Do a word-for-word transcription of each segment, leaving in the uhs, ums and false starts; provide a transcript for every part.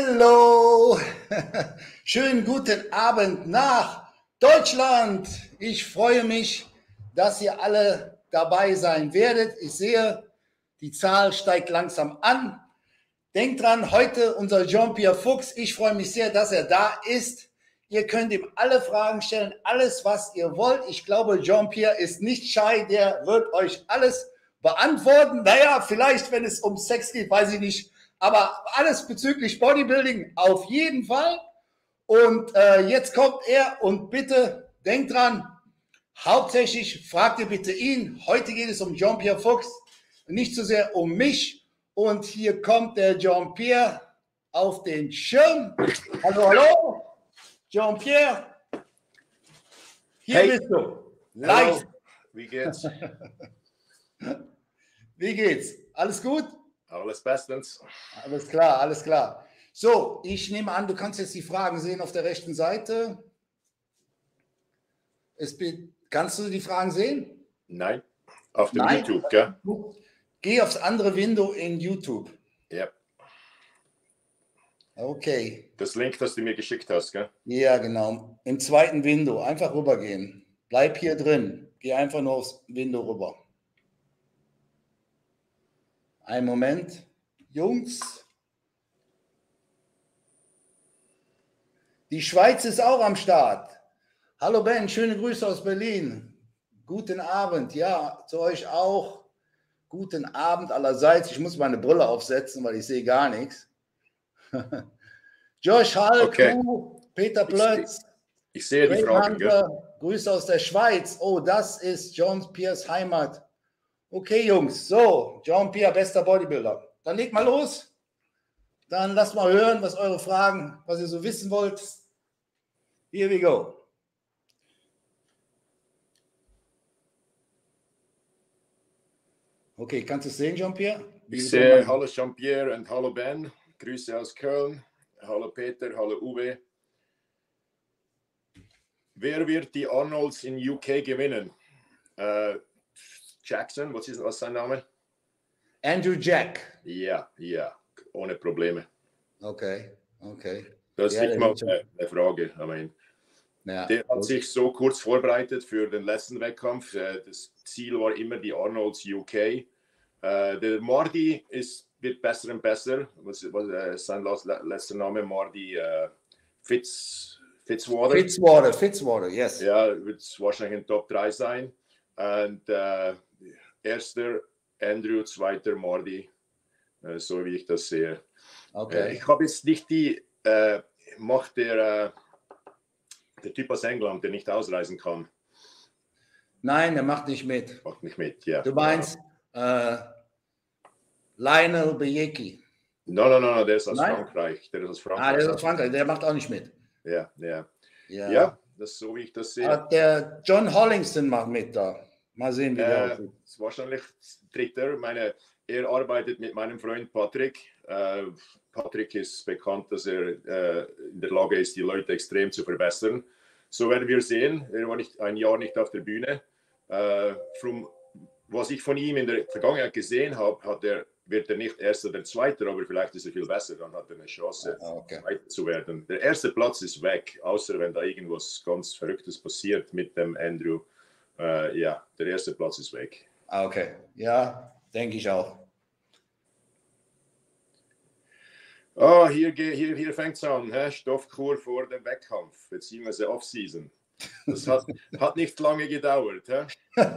Hallo, schönen guten Abend nach Deutschland. Ich freue mich, dass ihr alle dabei sein werdet. Ich sehe, die Zahl steigt langsam an. Denkt dran, heute unser Jean-Pierre Fuchs. Ich freue mich sehr, dass er da ist. Ihr könnt ihm alle Fragen stellen, alles, was ihr wollt. Ich glaube, Jean-Pierre ist nicht schei, der wird euch alles beantworten. Naja, vielleicht, wenn es um Sex geht, weiß ich nicht. Aber alles bezüglich Bodybuilding auf jeden Fall. Und äh, jetzt kommt er und bitte denkt dran, hauptsächlich fragt ihr bitte ihn. Heute geht es um Jean-Pierre Fuchs, nicht so sehr um mich. Und hier kommt der Jean-Pierre auf den Schirm. Hallo, hallo, Jean-Pierre. Hier Hey. bist du. Live. Hallo. Wie geht's? Wie geht's? Alles gut? Alles bestens. Alles klar, alles klar. So, ich nehme an, du kannst jetzt die Fragen sehen auf der rechten Seite. Es, kannst du die Fragen sehen? Nein, auf dem Nein? YouTube, gell? Geh aufs andere Window in YouTube. Ja. Okay. Das Link, das du mir geschickt hast, gell? Ja, genau. Im zweiten Window. Einfach rübergehen. Bleib hier drin. Geh einfach nur aufs Window rüber. Einen Moment. Jungs. Die Schweiz ist auch am Start. Hallo Ben, schöne Grüße aus Berlin. Guten Abend. Ja, zu euch auch. Guten Abend allerseits. Ich muss meine Brille aufsetzen, weil ich sehe gar nichts. Josh Hall, Okay. Kuh, Peter Plötz. Ich, ich sehe die Fragen, gell? Grüße aus der Schweiz. Oh, das ist Jean-Pierres Heimat. Okay, Jungs. So, Jean-Pierre, bester Bodybuilder. Dann legt mal los. Dann lasst mal hören, was eure Fragen, was ihr so wissen wollt. Here we go. Okay, kannst du es sehen, Jean-Pierre? Ich sehe, hallo Jean-Pierre und hallo Ben. Grüße aus Köln. Hallo Peter, hallo Uwe. Wer wird die Arnolds in U K gewinnen? Uh, Jackson, was ist, was ist sein Name? Andrew Jack. Ja, ja, ohne Probleme. Okay, okay. Das ist ja, nicht mal eine, eine Frage. I mean, ja, der hat gut. sich so kurz vorbereitet für den letzten Wettkampf. Das Ziel war immer die Arnolds U K. Der Mardi ist, wird besser und besser. Was, was ist sein letzter Name? Mardi uh, Fitz, Fitzwater. Fitzwater, Fitzwater, yes. Ja, wird wahrscheinlich in Top drei sein. Und uh, erster Andrew, zweiter Mardi, uh, so wie ich das sehe. Okay. Uh, ich habe jetzt nicht die uh, Macht der, uh, der Typ aus England, der nicht ausreisen kann. Nein, er macht nicht mit. Macht nicht mit, ja. Du meinst äh, Lionel Bejeki? No, no, no, no, der ist aus Nein? Frankreich. Der ist aus Frankreich. Ah, der ist aus Frankreich, der macht auch nicht mit. Ja, ja. Ja, Ja, das ist so, wie ich das sehe. Aber der John Hollingston macht mit da. Mal sehen, wie der Äh, aussieht. ist wahrscheinlich dritter. Meine, er arbeitet mit meinem Freund Patrick. Äh, Patrick ist bekannt, dass er äh, in der Lage ist, die Leute extrem zu verbessern. So werden wir sehen. Er war nicht, ein Jahr nicht auf der Bühne. Äh, from, was ich von ihm in der Vergangenheit gesehen habe, hat er, wird er nicht Erster oder Zweiter, aber vielleicht ist er viel besser. Dann hat er eine Chance, Ah, okay. Zweiter zu werden. Der erste Platz ist weg, außer wenn da irgendwas ganz Verrücktes passiert mit dem Andrew. Uh, ja, der erste Platz ist weg. Ah, okay. Ja, denke ich auch. Oh, hier, hier, hier fängt es an. Hä? Stoffkur vor dem Wettkampf, beziehungsweise Off-Season. Das hat, hat nicht lange gedauert. Hä?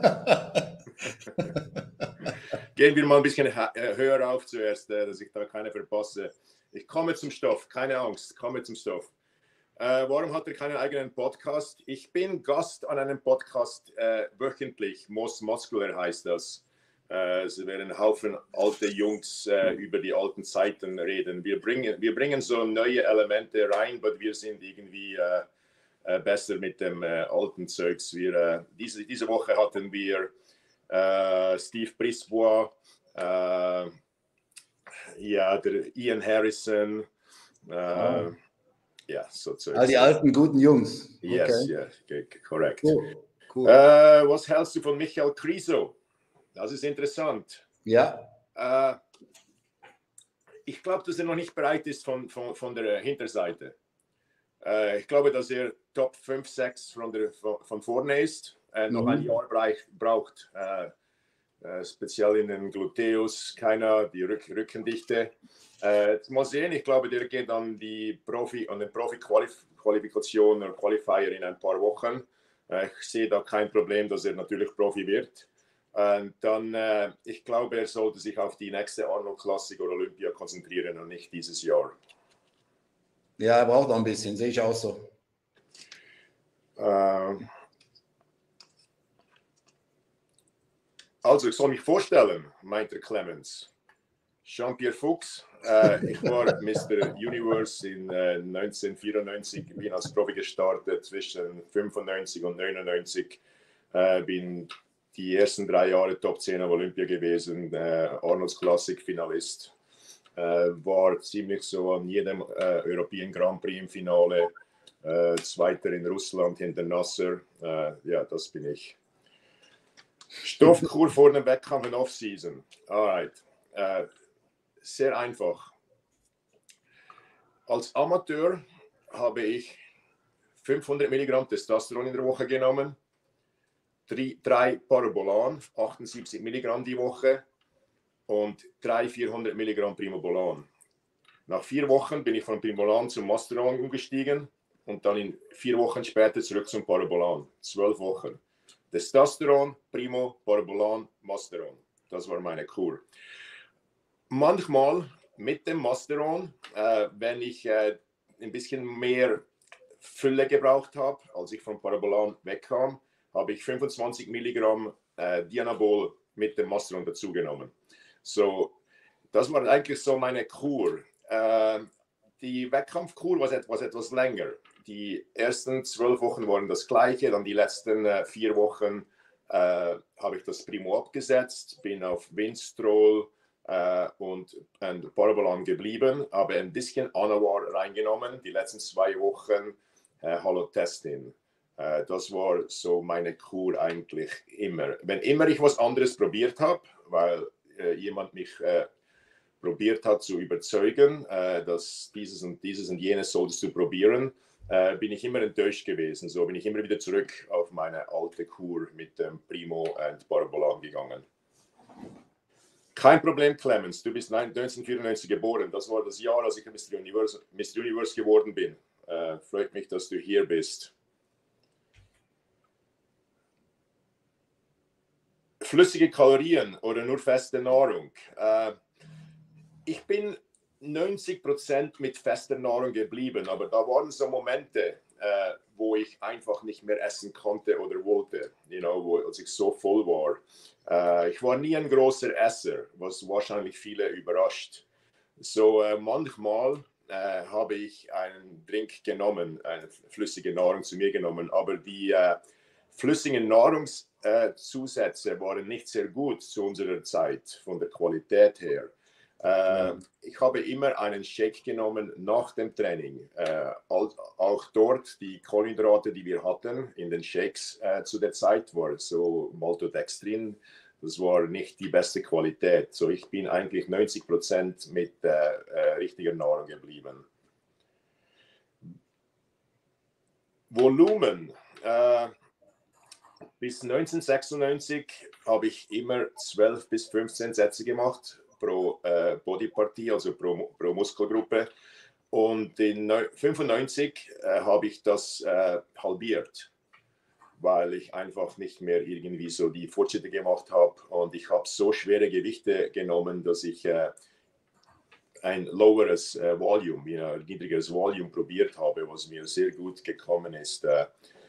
Gehen wir mal ein bisschen höher auf zuerst, dass ich da keine verpasse. Ich komme zum Stoff, keine Angst, komme zum Stoff. Äh, warum hat er keinen eigenen Podcast? Ich bin Gast an einem Podcast äh, wöchentlich. Most Muscular heißt das. Äh, es werden ein Haufen alte Jungs äh, über die alten Zeiten reden. Wir bringen, wir bringen so neue Elemente rein, aber wir sind irgendwie äh, äh, besser mit dem äh, alten Zeugs. Wir, äh, diese, diese Woche hatten wir äh, Steve Brisbois, äh, ja, der Ian Harrison. Äh, Oh. Ja, so Zeugs. All die alten, guten Jungs. Yes, Okay. yeah, okay, korrekt. Cool. Cool. Äh, was hältst du von Michael Kriso? Das ist interessant. Ja. Äh, ich glaube, dass er noch nicht bereit ist von, von, von der Hinterseite. Äh, ich glaube, dass er Top fünf, sechs von, der, von, von vorne ist, äh, noch mhm. ein Jahr braucht. Äh, äh, speziell in den Gluteus, keiner, die Rück, Rückendichte. Äh, mal sehen, ich glaube, der geht an die Profi, an den Profi-Qualifikation oder Qualifier in ein paar Wochen. Äh, ich sehe da kein Problem, dass er natürlich Profi wird. Und dann, äh, ich glaube, er sollte sich auf die nächste Arnold Classic oder Olympia konzentrieren und nicht dieses Jahr. Ja, er braucht noch ein bisschen, sehe ich auch so. Äh, also, ich soll mich vorstellen, meinte Clemens. Jean-Pierre Fuchs, äh, ich war Mister Universe in äh, neunzehnhundertvierundneunzig, bin als Profi gestartet zwischen fünfundneunzig und neunundneunzig, äh, bin die ersten drei Jahre Top zehn auf Olympia gewesen, äh, Arnold's Classic Finalist, äh, war ziemlich so an jedem äh, European Grand Prix im Finale, äh, Zweiter in Russland hinter Nasser, äh, ja, das bin ich. Stoffkur vor dem Wettkampf in Off-Season, alright. Äh, Sehr einfach. Als Amateur habe ich fünfhundert Milligramm Testosteron in der Woche genommen, drei, drei Parabolan, achtundsiebzig Milligramm die Woche und drei vierhundert Milligramm Primobolan. Nach vier Wochen bin ich von Primobolan zum Masteron umgestiegen und dann in vier Wochen später zurück zum Parabolan. Zwölf Wochen. Testosteron, Primo, Parabolan, Masteron. Das war meine Kur. Manchmal mit dem Masteron, äh, wenn ich äh, ein bisschen mehr Fülle gebraucht habe, als ich vom Parabolan wegkam, habe ich fünfundzwanzig Milligramm äh, Dianabol mit dem Masteron dazugenommen. So, das war eigentlich so meine Kur. Äh, die Wettkampfkur war etwas, etwas länger. Die ersten zwölf Wochen waren das gleiche, dann die letzten äh, vier Wochen äh, habe ich das Primo abgesetzt, bin auf Winstrol Uh, und, und Parabolan geblieben, habe ein bisschen Anawar reingenommen, die letzten zwei Wochen uh, Halotestin. Uh, das war so meine Kur eigentlich immer. Wenn immer ich was anderes probiert habe, weil uh, jemand mich uh, probiert hat zu überzeugen, uh, dass dieses und dieses und jenes solltest du probieren, uh, bin ich immer enttäuscht gewesen. So bin ich immer wieder zurück auf meine alte Kur mit dem Primo und Parabolan gegangen. Kein Problem, Clemens. Du bist neunzehnhundertvierundneunzig geboren. Das war das Jahr, als ich Mister Universe, Mister Universe geworden bin. Äh, freut mich, dass du hier bist. Flüssige Kalorien oder nur feste Nahrung. Äh, ich bin neunzig Prozent mit fester Nahrung geblieben, aber da waren so Momente, äh, wo ich einfach nicht mehr essen konnte oder wollte, you know, wo, als ich so voll war. Uh, ich war nie ein großer Esser, was wahrscheinlich viele überrascht. So uh, manchmal uh, habe ich einen Drink genommen, eine flüssige Nahrung zu mir genommen, aber die uh, flüssigen Nahrungszusätze uh, waren nicht sehr gut zu unserer Zeit, von der Qualität her. Uh, ja. Ich habe immer einen Shake genommen nach dem Training. Uh, auch dort die Kohlenhydrate, die wir hatten in den Shakes uh, zu der Zeit, war so Maltodextrin. Das war nicht die beste Qualität. So, ich bin eigentlich neunzig Prozent mit äh, äh, richtiger Nahrung geblieben. Volumen. Äh, bis neunzehnhundertsechsundneunzig habe ich immer zwölf bis fünfzehn Sätze gemacht pro äh, Bodypartie, also pro, pro Muskelgruppe. Und in fünfundneunzig äh, habe ich das äh, halbiert, weil ich einfach nicht mehr irgendwie so die Fortschritte gemacht habe. Und ich habe so schwere Gewichte genommen, dass ich äh, ein loweres äh, Volume, you know, ein niedrigeres Volume probiert habe, was mir sehr gut gekommen ist. Äh,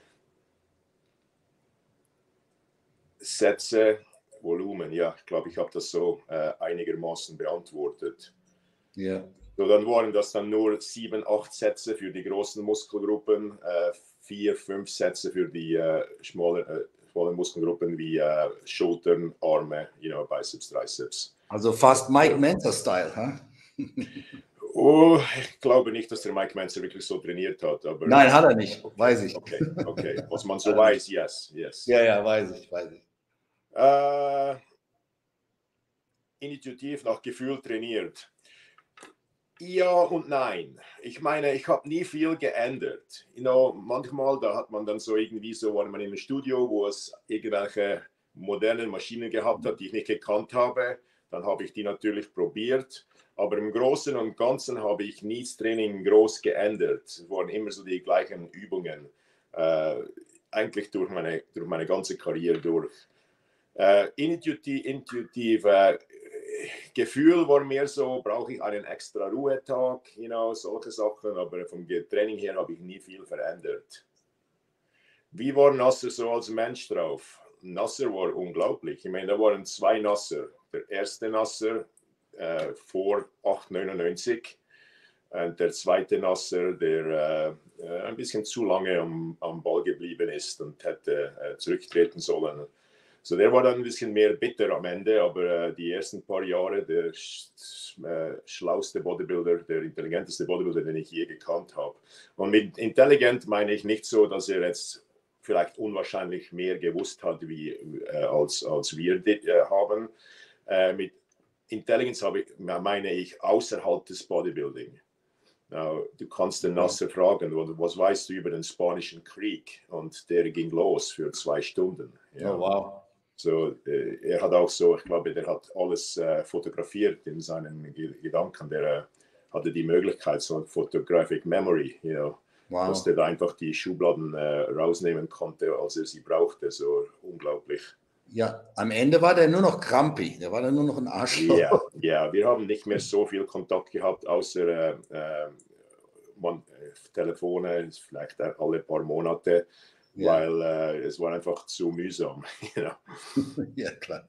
Sätze, Volumen, ja, ich glaube, ich habe das so äh, einigermaßen beantwortet. Ja. So, dann waren das dann nur sieben, acht Sätze für die großen Muskelgruppen, äh, vier, fünf Sätze für die äh, schmalen, äh, schmalen Muskelgruppen wie äh, Schultern, Arme, you know, Biceps, Triceps. Also fast Mike Mentzer-Style, huh? Oh, ich glaube nicht, dass der Mike Mentzer wirklich so trainiert hat. Aber nein, hat er nicht, okay, weiß ich. Okay, okay, was man so weiß, yes, yes. Ja, ja, weiß ich, weiß ich. Äh, intuitiv nach Gefühl trainiert. Ja und nein. Ich meine, ich habe nie viel geändert. You know, manchmal, da hat man dann so irgendwie so, war man in einem Studio, wo es irgendwelche modernen Maschinen gehabt hat, die ich nicht gekannt habe. Dann habe ich die natürlich probiert. Aber im Großen und Ganzen habe ich nie das Training groß geändert. Es waren immer so die gleichen Übungen. Äh, eigentlich durch meine, durch meine ganze Karriere durch. Äh, intuitiv, intuitiv äh, Gefühl war mehr so, brauche ich einen extra Ruhetag, you know, solche Sachen, aber vom Training her habe ich nie viel verändert. Wie war Nasser so als Mensch drauf? Nasser war unglaublich. Ich meine, da waren zwei Nasser. Der erste Nasser äh, vor acht neunundneunzig und der zweite Nasser, der äh, ein bisschen zu lange am, am Ball geblieben ist und hätte äh, zurücktreten sollen. So, der war dann ein bisschen mehr bitter am Ende, aber äh, die ersten paar Jahre der sch äh, schlauste Bodybuilder, der intelligenteste Bodybuilder, den ich je gekannt habe. Und mit intelligent meine ich nicht so, dass er jetzt vielleicht unwahrscheinlich mehr gewusst hat, wie, äh, als, als wir äh, haben. Äh, mit Intelligenz habe ich, meine ich außerhalb des Bodybuilding. Now, du kannst den Nasser fragen, was weißt du über den Spanischen Krieg? Und der ging los für zwei Stunden. Ja. Oh, wow. So, äh, er hat auch so, ich glaube, der hat alles äh, fotografiert in seinen G Gedanken. Der äh, hatte die Möglichkeit, so ein Photographic Memory, you know, wow. Dass der da einfach die Schubladen äh, rausnehmen konnte, als er sie brauchte. So unglaublich. Ja, am Ende war der nur noch Krampi. Der war dann nur noch ein Arschloch. Ja, ja, wir haben nicht mehr so viel Kontakt gehabt, außer äh, äh, man, Telefone, vielleicht alle paar Monate. Ja. Weil äh, es war einfach zu mühsam. You know? Ja, klar.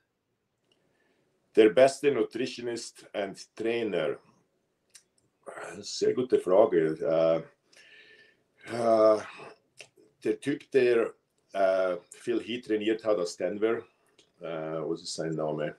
Der beste Nutritionist und Trainer? Sehr gute Frage. Äh, äh, der Typ, der äh, Phil Heath trainiert hat aus Denver, äh, was ist sein Name?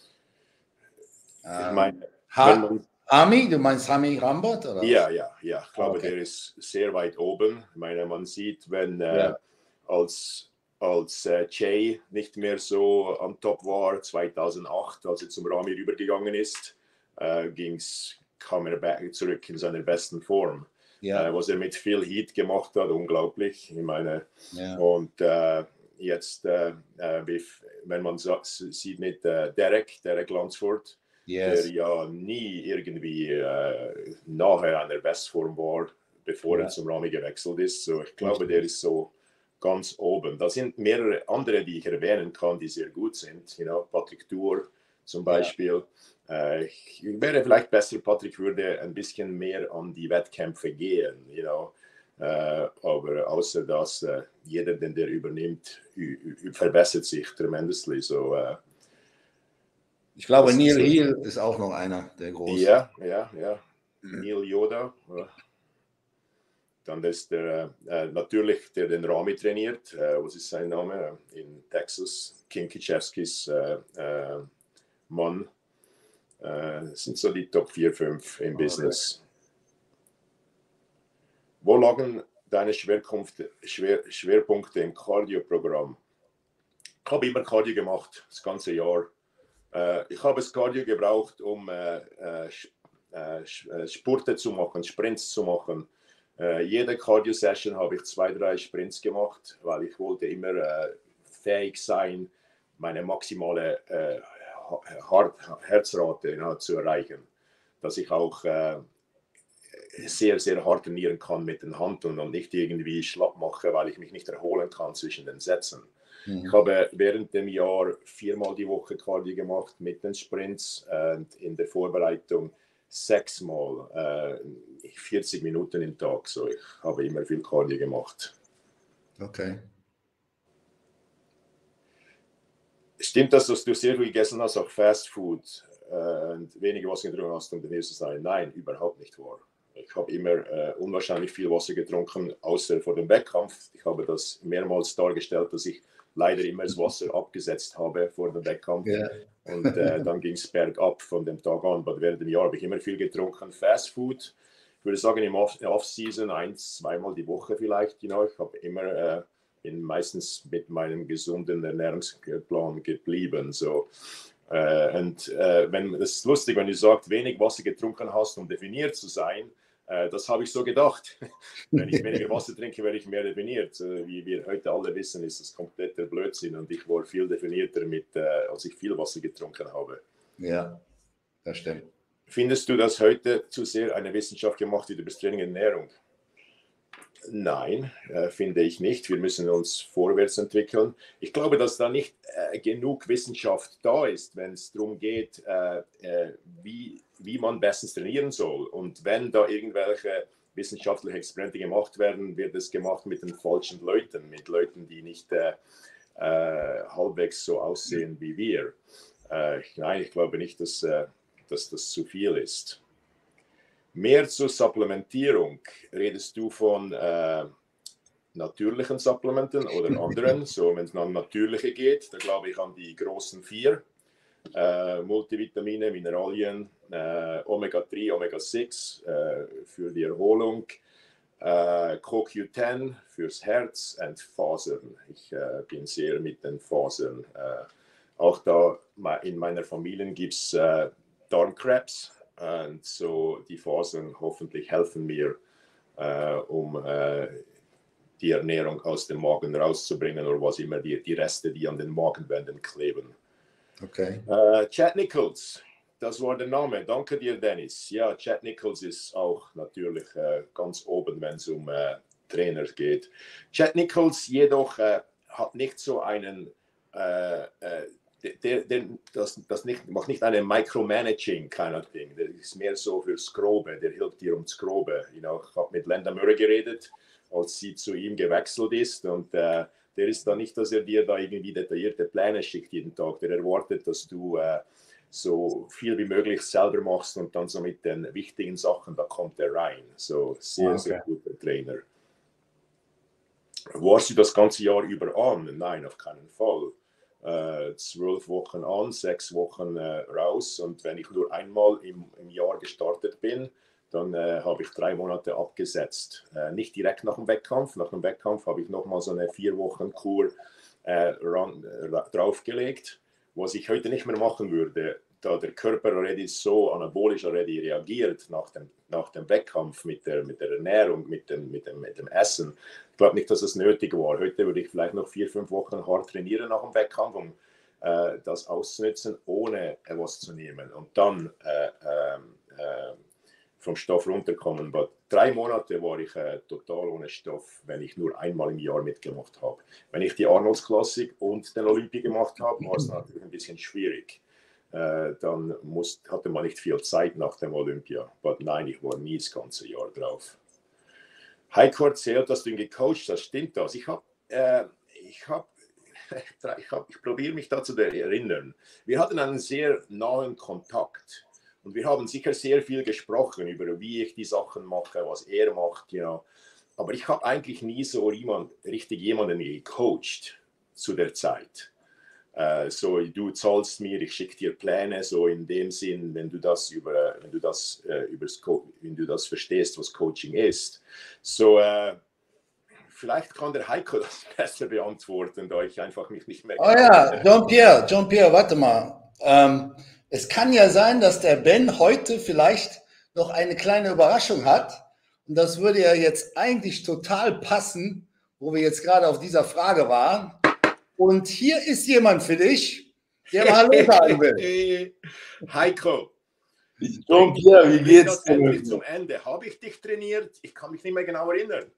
Ich meine, ha Ami, du meinst Hami Rambod? Oder? Ja, ja, ja. Ich glaube, okay. Der ist sehr weit oben. Ich meine, man sieht, wenn äh, ja. als, als äh, Jay nicht mehr so am Top war, zweitausendacht, als er zum Rami rübergegangen ist, äh, ging's, kam er back, zurück in seiner besten Form. Ja. Äh, was er mit Phil Heath gemacht hat, unglaublich. Ich meine, ja. Und äh, jetzt, äh, wenn man so, sieht mit äh, Derek, Derek Lansford, yes. Der ja nie irgendwie äh, nahe an der Bestform war, bevor ja. er zum Rami gewechselt ist. So, ich glaube, okay. Der ist so ganz oben. Da sind mehrere andere, die ich erwähnen kann, die sehr gut sind. You know, Patrick Tuor zum Beispiel. Ja. Äh, ich wäre vielleicht besser, Patrick würde ein bisschen mehr an die Wettkämpfe gehen. You know. Äh, aber außer dass äh, jeder, den der übernimmt, verbessert sich tremendously. So, äh, ich glaube, Neil Heel ist auch noch einer, der groß. Ja, ja, ja. Mhm. Neil Yoda. Dann ist der äh, natürlich, der den Rami trainiert. Äh, was ist sein Name? In Texas. King Kichevskis äh, äh, Mann. Äh, das sind so die Top vier, fünf im okay. Business. Wo lagen deine Schwerpunkte, Schwer, Schwerpunkte im Cardio-Programm? Ich habe immer Cardio gemacht, das ganze Jahr. Ich habe das Cardio gebraucht, um äh, äh, Spurte zu machen, Sprints zu machen. Äh, jede Cardio-Session habe ich zwei, drei Sprints gemacht, weil ich wollte immer äh, fähig sein, meine maximale äh, Herzrate ja, zu erreichen. Dass ich auch äh, sehr, sehr hart trainieren kann mit den Händen und nicht irgendwie schlapp mache, weil ich mich nicht erholen kann zwischen den Sätzen. Ich habe während dem Jahr viermal die Woche Cardio gemacht mit den Sprints und in der Vorbereitung sechsmal äh, vierzig Minuten im Tag. So, ich habe immer viel Cardio gemacht. Okay. Stimmt das, dass du sehr viel gegessen hast, auch Fast Food äh, und wenig Wasser getrunken hast, um trainiert zu sein? Nein, überhaupt nicht wahr. Ich habe immer äh, unwahrscheinlich viel Wasser getrunken, außer vor dem Wettkampf. Ich habe das mehrmals dargestellt, dass ich leider immer das Wasser abgesetzt habe vor dem Wettkampf. Yeah. Und äh, dann ging es bergab von dem Tag an. Aber während dem Jahr habe ich immer viel getrunken. Fast Food, ich würde sagen, im Off-Season eins, zweimal die Woche vielleicht. You know. Ich habe immer, äh, bin meistens mit meinem gesunden Ernährungsplan geblieben. So, Äh, und äh, wenn, das ist lustig, wenn du sagst, wenig Wasser getrunken hast, um definiert zu sein. Äh, das habe ich so gedacht. Wenn ich weniger Wasser trinke, werde ich mehr definiert. Äh, wie wir heute alle wissen, ist das kompletter Blödsinn. Und ich war viel definierter, mit, äh, als ich viel Wasser getrunken habe. Ja, das stimmt. Findest du, dass heute zu sehr eine Wissenschaft gemacht wird über das Training und Ernährung? Nein, äh, finde ich nicht. Wir müssen uns vorwärts entwickeln. Ich glaube, dass da nicht äh, genug Wissenschaft da ist, wenn es darum geht, äh, äh, wie, wie man bestens trainieren soll. Und wenn da irgendwelche wissenschaftlichen Experimente gemacht werden, wird es gemacht mit den falschen Leuten, mit Leuten, die nicht äh, äh, halbwegs so aussehen wie wir. Äh, nein, ich glaube nicht, dass, äh, dass das zu viel ist. Mehr zur Supplementierung. Redest du von äh, natürlichen Supplementen oder anderen? So, wenn es um natürliche geht, da glaube ich an die großen vier. Äh, Multivitamine, Mineralien, äh, Omega drei, Omega sechs äh, für die Erholung, äh, Co Q zehn fürs Herz und Fasern. Ich äh, bin sehr mit den Fasern. Äh, auch da in meiner Familie gibt es äh, Darmkrebs. Und so die Fasern hoffentlich helfen mir, äh, um äh, die Ernährung aus dem Magen rauszubringen oder was immer, die, die Reste, die an den Magenwänden kleben. Okay. Äh, Chad Nichols, das war der Name. Danke dir, Dennis. Ja, Chad Nichols ist auch natürlich äh, ganz oben, wenn es um äh, Trainer geht. Chad Nichols jedoch äh, hat nicht so einen äh, äh, Der, der, das, das nicht, macht nicht eine Micromanaging kind of thing. Der ist mehr so fürs Grobe. Der hilft dir ums Grobe. You know, ich habe mit Linda Murray geredet, als sie zu ihm gewechselt ist. Und äh, der ist da nicht, dass er dir da irgendwie detaillierte Pläne schickt jeden Tag. Der erwartet, dass du äh, so viel wie möglich selber machst und dann so mit den wichtigen Sachen, da kommt er rein. So sehr, okay. Sehr guter Trainer. Warst du das ganze Jahr über an? Nein, auf keinen Fall. Äh, zwölf Wochen an, sechs Wochen äh, raus. Und wenn ich nur einmal im, im Jahr gestartet bin, dann äh, habe ich drei Monate abgesetzt. Äh, nicht direkt nach dem Wettkampf. Nach dem Wettkampf habe ich nochmal so eine vier Wochen Kur äh, ran, äh, draufgelegt, was ich heute nicht mehr machen würde, da der Körper already so anabolisch already reagiert nach dem, nach dem Wettkampf mit der, mit der Ernährung, mit dem, mit, dem, mit dem Essen. Ich glaube nicht, dass es nötig war. Heute würde ich vielleicht noch vier, fünf Wochen hart trainieren nach dem Wettkampf, um äh, das auszunutzen, ohne äh, was zu nehmen und dann äh, äh, vom Stoff runterkommen. Aber drei Monate war ich äh, total ohne Stoff, wenn ich nur einmal im Jahr mitgemacht habe. Wenn ich die Arnolds Classic und den Olympia gemacht habe, war es natürlich ein bisschen schwierig. Äh, dann muss, hatte man nicht viel Zeit nach dem Olympia. Aber nein, ich war nie das ganze Jahr drauf. Heiko erzählt, dass du ihn gecoacht hast. Stimmt das? Ich habe, äh, ich habe, ich, hab, ich probiere mich dazu zu erinnern. Wir hatten einen sehr nahen Kontakt und wir haben sicher sehr viel gesprochen über, wie ich die Sachen mache, was er macht. You know. Aber ich habe eigentlich nie so jemand, richtig jemanden gecoacht zu der Zeit. Uh, so, du zahlst mir, ich schicke dir Pläne, so in dem Sinn, wenn du das über, wenn du das, uh, übers wenn du das verstehst, was Coaching ist. So, uh, vielleicht kann der Heiko das besser beantworten, da ich einfach mich nicht mehr... Oh ja, Jean-Pierre, Jean-Pierre, warte mal. Ähm, es kann ja sein, dass der Ben heute vielleicht noch eine kleine Überraschung hat. Und das würde ja jetzt eigentlich total passen, wo wir jetzt gerade auf dieser Frage waren. Und hier ist jemand für dich, der mal Hallo sagen will. Heiko. Jean-Pierre, wie geht's dir? Endlich zum Ende. Habe ich dich trainiert? Ich kann mich nicht mehr genau erinnern.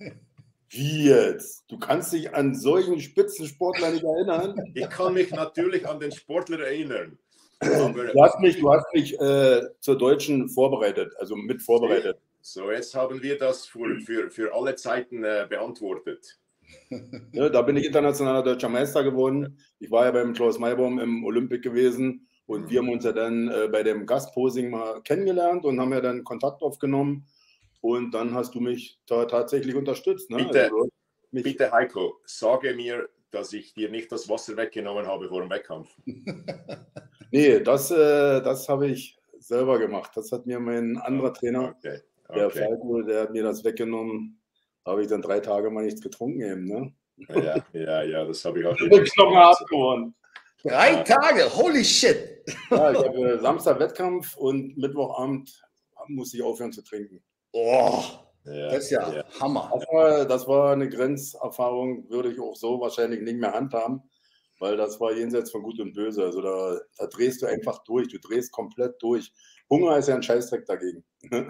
Wie jetzt? Du kannst dich an solchen Spitzensportler nicht erinnern? Ich kann mich natürlich an den Sportler erinnern. Aber du hast mich, du hast mich äh, zur Deutschen vorbereitet, also mit vorbereitet. So, jetzt haben wir das für, für, für alle Zeiten äh, beantwortet. Ja, da bin ich internationaler deutscher Meister geworden. Ich war ja beim Klaus Maybaum im Olympic gewesen und mhm. wir haben uns ja dann äh, bei dem Gastposing mal kennengelernt und haben ja dann Kontakt aufgenommen und dann hast du mich da tatsächlich unterstützt. Ne? Bitte, also, mich bitte Heiko, sage mir, dass ich dir nicht das Wasser weggenommen habe vor dem Wettkampf. Nee, das, äh, das habe ich selber gemacht. Das hat mir mein anderer Trainer, okay. Okay. der Falco, der hat mir das weggenommen. Habe ich dann drei Tage mal nichts getrunken eben, ne? Ja, ja, ja, das habe ich auch. Ich bin noch abgehauen. Drei Tage, holy shit. Ja, ich habe Samstag Wettkampf und Mittwochabend musste ich aufhören zu trinken. Oh, Ja, das ist ja, ja. Hammer. Das war, das war eine Grenzerfahrung, würde ich auch so wahrscheinlich nicht mehr handhaben, weil das war jenseits von Gut und Böse. Also da, da drehst du einfach durch, du drehst komplett durch. Hunger ist ja ein Scheißdreck dagegen.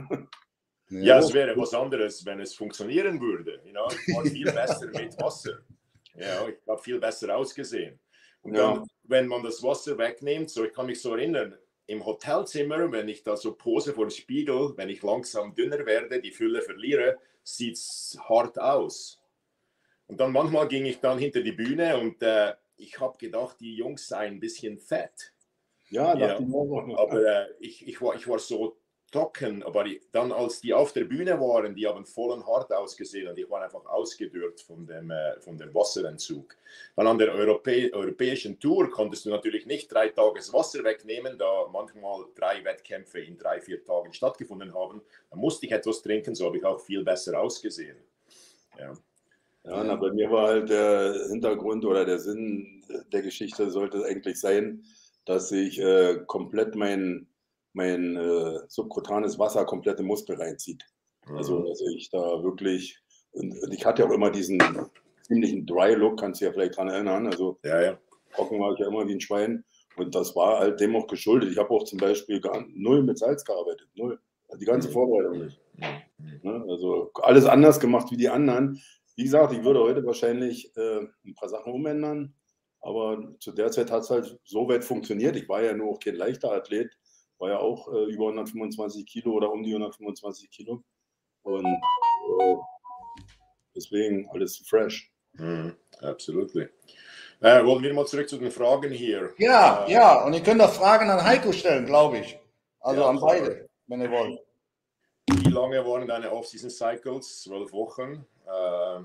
Ja, es wäre was anderes, wenn es funktionieren würde. You know? Ich war viel besser mit Wasser. Ja, ich habe viel besser ausgesehen. Und dann, ja. wenn man das Wasser wegnimmt, so ich kann mich so erinnern, im Hotelzimmer, wenn ich da so pose vor dem Spiegel, wenn ich langsam dünner werde, die Fülle verliere, sieht es hart aus. Und dann manchmal ging ich dann hinter die Bühne und äh, ich habe gedacht, die Jungs seien ein bisschen fett. Ja, ja. dachte ich auch. Aber äh, ich, ich, war, ich war so trocken, aber die, dann als die auf der Bühne waren, die haben voll und hart ausgesehen und ich war einfach ausgedürrt von dem, äh, von dem Wasserentzug. Weil an der Europä europäischen Tour konntest du natürlich nicht drei Tage das Wasser wegnehmen, da manchmal drei Wettkämpfe in drei, vier Tagen stattgefunden haben. Da musste ich etwas trinken, so habe ich auch viel besser ausgesehen. Ja, ja na, bei mir war halt der Hintergrund oder der Sinn der Geschichte sollte eigentlich sein, dass ich äh, komplett mein mein äh, subkutanes Wasser komplette Muskel reinzieht. Mhm. Also, dass ich da wirklich, und, und ich hatte ja auch immer diesen ziemlichen Dry-Look, kannst du ja vielleicht dran erinnern, also ja, ja. trocken war ich ja immer wie ein Schwein und das war halt dem auch geschuldet. Ich habe auch zum Beispiel gar, null mit Salz gearbeitet, null, die ganze mhm. Vorbereitung nicht. Mhm. Ne? Also alles anders gemacht wie die anderen. Wie gesagt, ich würde heute wahrscheinlich äh, ein paar Sachen umändern, aber zu der Zeit hat es halt so weit funktioniert. Ich war ja nur auch kein leichter Athlet, war ja auch äh, über hundertfünfundzwanzig Kilo oder um die hundertfünfundzwanzig Kilo. Und äh, deswegen alles fresh. Mm, absolutely. Äh, wollen wir mal zurück zu den Fragen hier? Ja, äh, ja, und ihr könnt auch Fragen an Heiko stellen, glaube ich. Also ja, an beide, wenn ihr wollt. Wie lange waren deine Off-Season-Cycles? Zwölf Wochen. Äh,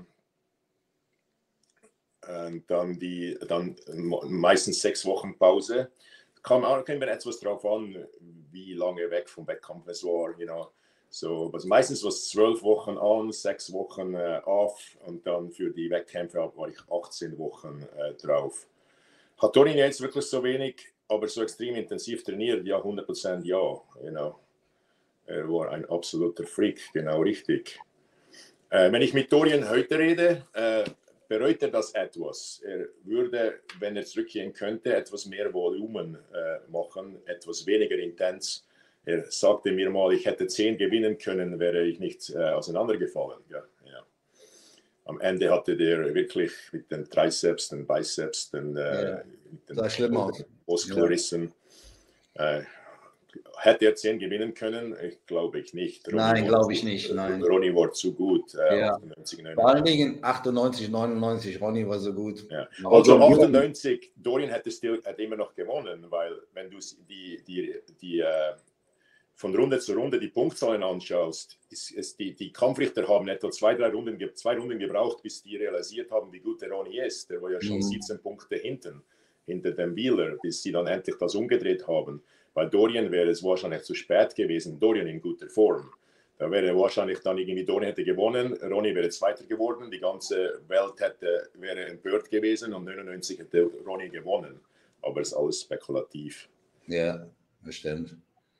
und dann, die, dann meistens sechs Wochen Pause. Kann auch, können wir etwas drauf an, wie lange weg vom Wettkampf es war. You know. So, was meistens war es zwölf Wochen an, sechs Wochen äh, off und dann für die Wettkämpfe war ich achtzehn Wochen äh, drauf. Hat Dorian jetzt wirklich so wenig, aber so extrem intensiv trainiert? Ja, hundert Prozent ja. You know. Er war ein absoluter Freak, genau richtig. Äh, wenn ich mit Dorian heute rede, äh, bereut er das etwas. Er würde, wenn er zurückgehen könnte, etwas mehr Volumen äh, machen, etwas weniger intens. Er sagte mir mal, ich hätte zehn gewinnen können, wäre ich nicht äh, auseinandergefallen. Ja, ja. Am Ende hatte der wirklich mit den Triceps, den Biceps, den, äh, ja, den Muskelrissen. Ja. Äh, hätte er zehn gewinnen können? Ich glaube ich nicht. Ronny Nein, glaube ich nicht. Nein. Ronny war zu gut. Äh, ja. achtundneunzig, Vor allen Dingen achtundneunzig, neunundneunzig, Ronny war so gut. Ja. Also achtundneunzig, Dorian hätte still, hat immer noch gewonnen, weil wenn du die, die, die äh, von Runde zu Runde die Punktzahlen anschaust, ist, ist die, die Kampfrichter haben etwa zwei, drei Runden, zwei Runden gebraucht, bis die realisiert haben, wie gut der Ronny ist. Der war ja schon mhm. siebzehn Punkte hinten, hinter dem Wheeler, bis sie dann endlich das umgedreht haben. Bei Dorian wäre es wahrscheinlich zu spät gewesen. Dorian in guter Form. Da wäre wahrscheinlich dann irgendwie Dorian hätte gewonnen, Ronny wäre Zweiter geworden, die ganze Welt hätte, wäre empört gewesen und neunundneunzig hätte Ronny gewonnen. Aber es ist alles spekulativ. Ja, das stimmt.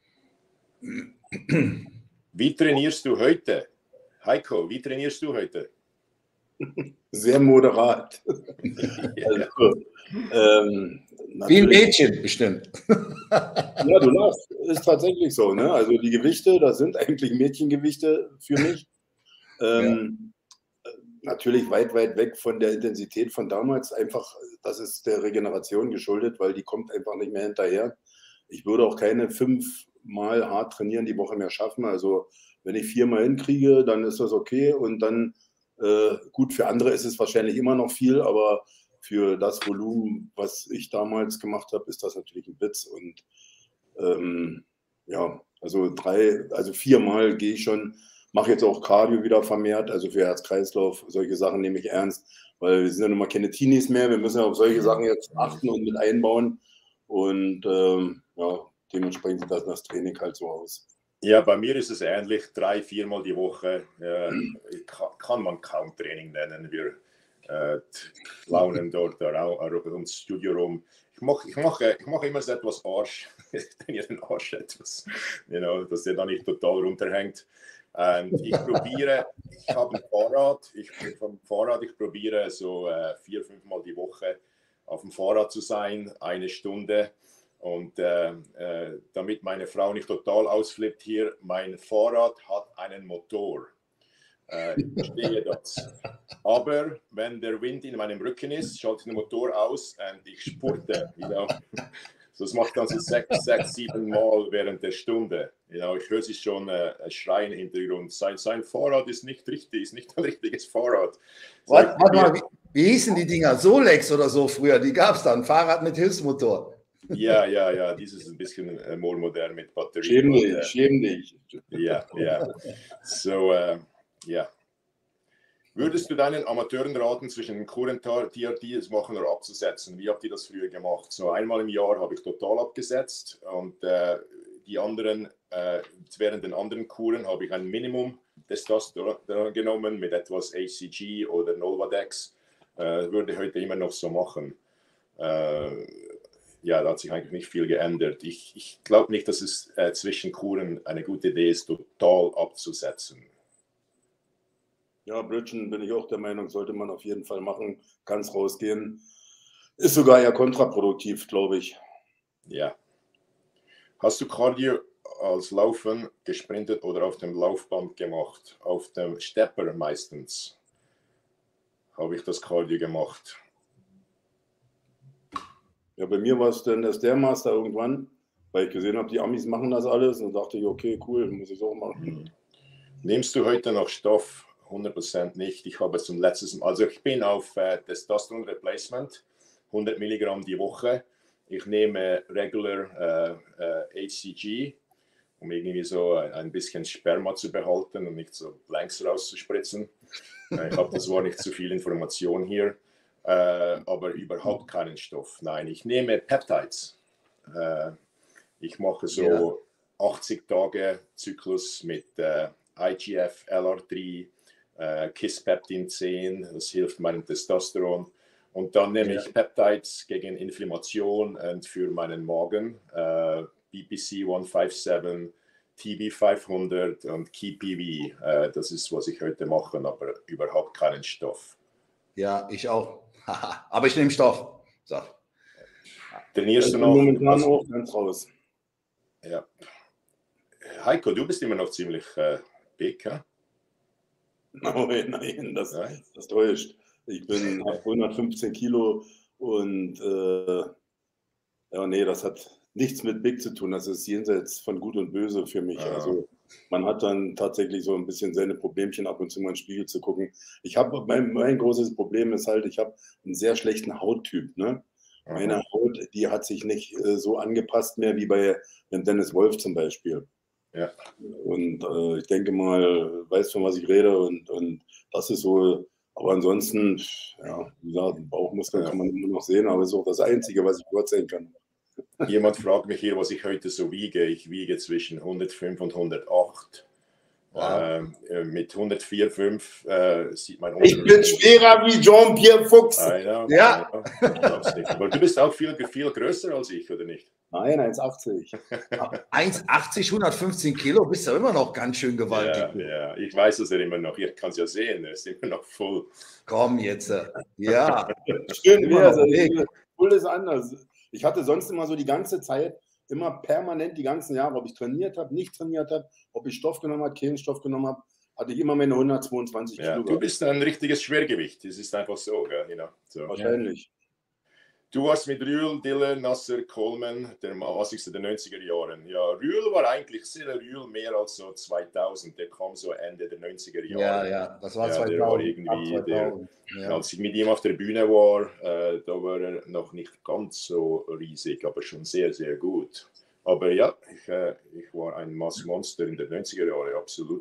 Wie trainierst du heute? Heiko, wie trainierst du heute? Sehr moderat. Ja. Also, ähm, wie ein Mädchen bestimmt. Ja, du lachst. Ist tatsächlich so. Ne? Also die Gewichte, das sind eigentlich Mädchengewichte für mich. Ähm, ja. Natürlich weit, weit weg von der Intensität von damals. Einfach, das ist der Regeneration geschuldet, weil die kommt einfach nicht mehr hinterher. Ich würde auch keine fünfmal hart trainieren die Woche mehr schaffen. Also wenn ich viermal hinkriege, dann ist das okay. Und dann, äh, gut, für andere ist es wahrscheinlich immer noch viel, aber für das Volumen, was ich damals gemacht habe, ist das natürlich ein Witz. Und ähm, ja, also drei, also viermal gehe ich schon, mache jetzt auch Cardio wieder vermehrt, also für Herz-Kreislauf, solche Sachen nehme ich ernst, weil wir sind ja nun mal keine Teenies mehr, wir müssen ja auf solche Sachen jetzt achten und mit einbauen. Und ähm, ja, dementsprechend sieht das, das Training halt so aus. Ja, bei mir ist es ähnlich, drei, viermal die Woche äh, kann man kaum Training nennen. Wir äh, Launen dort ums Studio rum. Ich mache ich mach, ich mach immer so etwas Arsch, ich trainiere den Arsch etwas, you know, dass der da nicht total runterhängt. Und ich probiere, ich habe ein Fahrrad, ich vom Fahrrad, ich probiere so äh, vier, fünf Mal die Woche auf dem Fahrrad zu sein, eine Stunde. Und äh, äh, damit meine Frau nicht total ausflippt hier, mein Fahrrad hat einen Motor. Äh, ich verstehe das. Aber wenn der Wind in meinem Rücken ist, schalte ich den Motor aus und ich spurte. You know? So, das macht dann so sechs, sechs, sieben Mal während der Stunde. You know, ich höre sich schon äh, schreien im Hintergrund. Sein, sein Fahrrad ist nicht richtig, ist nicht ein richtiges Fahrrad. Warte, warte mal, wie, wie hießen die Dinger? Solex oder so früher? Die gab es dann. Fahrrad mit Hilfsmotor. Ja, ja, ja, dieses ist ein bisschen äh, more modern mit Batterie. Schäm dich, äh, schäm dich. Ja, ja. So, äh, ja. Würdest du deinen Amateuren raten, zwischen den Kuren, die die es machen, oder abzusetzen? Wie habt ihr das früher gemacht? So einmal im Jahr habe ich total abgesetzt und äh, die anderen, äh, während den anderen Kuren habe ich ein Minimum Testosteron genommen mit etwas H C G oder Nolvadex. Äh, würde heute immer noch so machen. Äh, Ja, da hat sich eigentlich nicht viel geändert. Ich, ich glaube nicht, dass es äh, zwischen Kuren eine gute Idee ist, total abzusetzen. Ja, Bridgen bin ich auch der Meinung, sollte man auf jeden Fall machen, ganz rausgehen. Ist sogar eher kontraproduktiv, glaube ich. Ja. Hast du Cardio als Laufen gesprintet oder auf dem Laufband gemacht? Auf dem Stepper meistens habe ich das Cardio gemacht. Ja, bei mir war es dann das Stairmaster irgendwann, weil ich gesehen habe, die Amis machen das alles und dachte ich, okay, cool, muss ich so machen. Hm. Nimmst du heute noch Stoff? hundert Prozent nicht. Ich habe zum letzten Mal, also ich bin auf äh, Testosteron Replacement, hundert Milligramm die Woche. Ich nehme regular äh, äh, H C G, um irgendwie so ein bisschen Sperma zu behalten und nicht so Blanks rauszuspritzen. Äh, ich habe das war nicht zu viel Information hier. Äh, aber überhaupt keinen Stoff. Nein, ich nehme Peptides. Äh, ich mache so ja. achtzig Tage Zyklus mit äh, I G F, L R drei, äh, Kispeptin zehn, das hilft meinem Testosteron. Und dann nehme ja. ich Peptides gegen Inflammation und für meinen Magen, äh, B P C hundertsiebenundfünfzig, T B fünfhundert und K P V. Äh, das ist, was ich heute mache, aber überhaupt keinen Stoff. Ja, ich auch. Aber ich nehme Stoff. So. Trainierst du noch? Momentan auch ganz raus. Ja. Heiko, du bist immer noch ziemlich äh, big, ja? Nein, nein, das, nein? das täuscht. Ich bin hundertfünfzehn Kilo und äh, ja, nee, das hat nichts mit big zu tun. Das ist jenseits von Gut und Böse für mich. Ah. Also man hat dann tatsächlich so ein bisschen seine Problemchen, ab und zu mal in den Spiegel zu gucken. Ich habe, mein, mein großes Problem ist halt, ich habe einen sehr schlechten Hauttyp. Ne? Mhm. Meine Haut, die hat sich nicht äh, so angepasst mehr wie bei Dennis Wolf zum Beispiel. Ja. Und äh, ich denke mal, weißt von was ich rede und, und das ist so, aber ansonsten, ja, wie gesagt, Bauchmuskeln ja. kann man immer noch sehen, aber es ist auch das Einzige, was ich dort sehen kann. Jemand fragt mich hier, was ich heute so wiege. Ich wiege zwischen hundertfünf und hundertacht. Ja. Äh, mit hundertvier Komma fünf äh, sieht man... Ich bin schwerer wie Jean-Pierre Fuchs. Ah, ja, ja. ja. Aber du bist auch viel, viel größer als ich, oder nicht? Nein, eins achtzig. eins achtzig, hundertfünfzehn Kilo, bist du immer noch ganz schön gewaltig. Ja, ja. Ich weiß es ja immer noch. Ich kann es ja sehen, er ist immer noch voll. Komm jetzt. Ja. Schön wäre es. Voll ist anders. Ich hatte sonst immer so die ganze Zeit, immer permanent die ganzen Jahre, ob ich trainiert habe, nicht trainiert habe, ob ich Stoff genommen habe, keinen Stoff genommen habe, hatte ich immer meine hundertzweiundzwanzig ja, Kilo. Du bist ein richtiges Schwergewicht, das ist einfach so. Gell? You know, so. Wahrscheinlich. Du warst mit Rühl, Diller, Nasser, Coleman, der Assigste der neunziger Jahren. Ja, Rühl war eigentlich sehr Rühl mehr als so zweitausend. Der kam so Ende der neunziger Jahre. Ja, ja, das war ja, zweitausend. Der war irgendwie, zweitausend. Der, ja. Als ich mit ihm auf der Bühne war, äh, da war er noch nicht ganz so riesig, aber schon sehr, sehr gut. Aber ja, ich, äh, ich war ein Massmonster in den neunziger Jahren, absolut.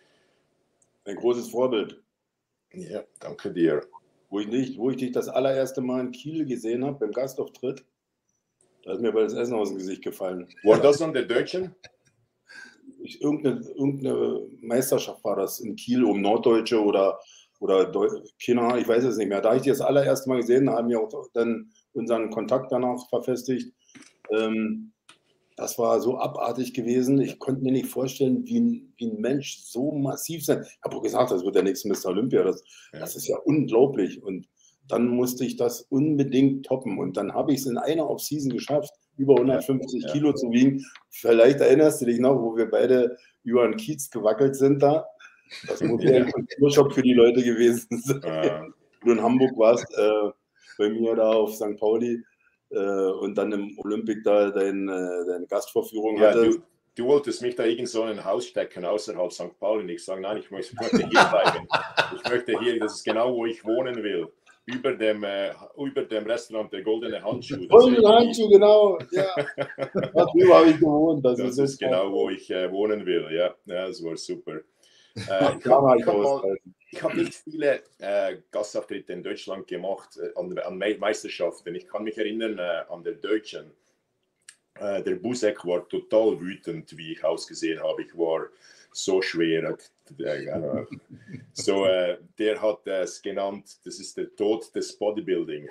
Ein großes Vorbild. Ja, danke dir. Wo ich, nicht, wo ich dich das allererste Mal in Kiel gesehen habe, beim Gastauftritt, da ist mir bald das Essen aus dem Gesicht gefallen. War das an der Deutschen? Ich, irgendeine, irgendeine Meisterschaft war das in Kiel, um Norddeutsche oder oder keine Ahnung, ich weiß es nicht mehr. Da ich die das allererste Mal gesehen habe, haben wir auch dann unseren Kontakt danach verfestigt. Ähm, das war so abartig gewesen. Ich konnte mir nicht vorstellen, wie ein, wie ein Mensch so massiv sein. Ich habe auch gesagt, das wird der nächste Mister Olympia. Das, das ist ja unglaublich. Und dann musste ich das unbedingt toppen. Und dann habe ich es in einer Offseason geschafft, über hundertfünfzig ja, Kilo ja. zu wiegen. Vielleicht erinnerst du dich noch, wo wir beide über den Kiez gewackelt sind da. Das muss ja ein Kulturschock für die Leute gewesen sein. Ja. Du in Hamburg warst, äh, bei mir da auf Sankt Pauli äh, und dann im Olympic da dein, äh, deine Gastvorführung ja, hattest. Du, du wolltest mich da irgend so in ein Haus stecken außerhalb Sankt Pauli. Und ich sage, nein, ich möchte, ich möchte hier bleiben. Ich möchte hier, das ist genau, wo ich wohnen will. Über dem, äh, über dem Restaurant der Goldene Handschuh. Goldene Handschuh, genau. Ja. Darüber habe ich gewohnt. Das, das ist, ist so genau, wo ich äh, wohnen will. Ja, ja, das war super. Äh, ich habe hab hab nicht viele äh, Gastauftritte in Deutschland gemacht äh, an, an Meisterschaften. Ich kann mich erinnern äh, an der Deutschen. Äh, der Busek war total wütend, wie ich ausgesehen habe. Ich war so schwer. Äh, so, äh, der hat es genannt, das ist der Tod des Bodybuilding.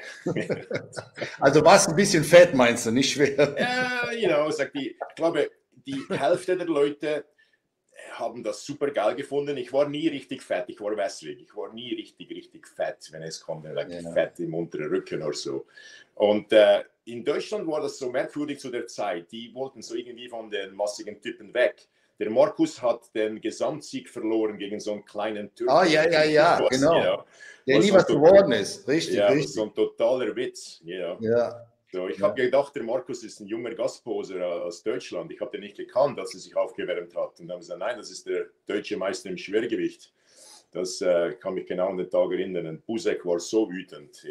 Also warst ein bisschen fett, meinst du, nicht schwer? Ja, genau, sagt die. Ich glaube, die Hälfte der Leute haben das super geil gefunden. Ich war nie richtig fett, ich war wässrig. Ich war nie richtig, richtig fett, wenn es kommt, like ja. Fett im unteren Rücken oder so. Und äh, in Deutschland war das so merkwürdig zu der Zeit. Die wollten so irgendwie von den massigen Typen weg. Der Markus hat den Gesamtsieg verloren gegen so einen kleinen Türken. Ah, ja, ja, ja, was, genau. You know, der nie was geworden ist. Richtig, ja, richtig. So ein totaler Witz. You know. Ja. So, ich ja. habe gedacht, der Markus ist ein junger Gastposer aus Deutschland. Ich habe den nicht gekannt, als er sich aufgewärmt hat. Und dann haben sie gesagt, nein, das ist der deutsche Meister im Schwergewicht. Das äh, kann mich genau an den Tag erinnern. Und Busek war so wütend.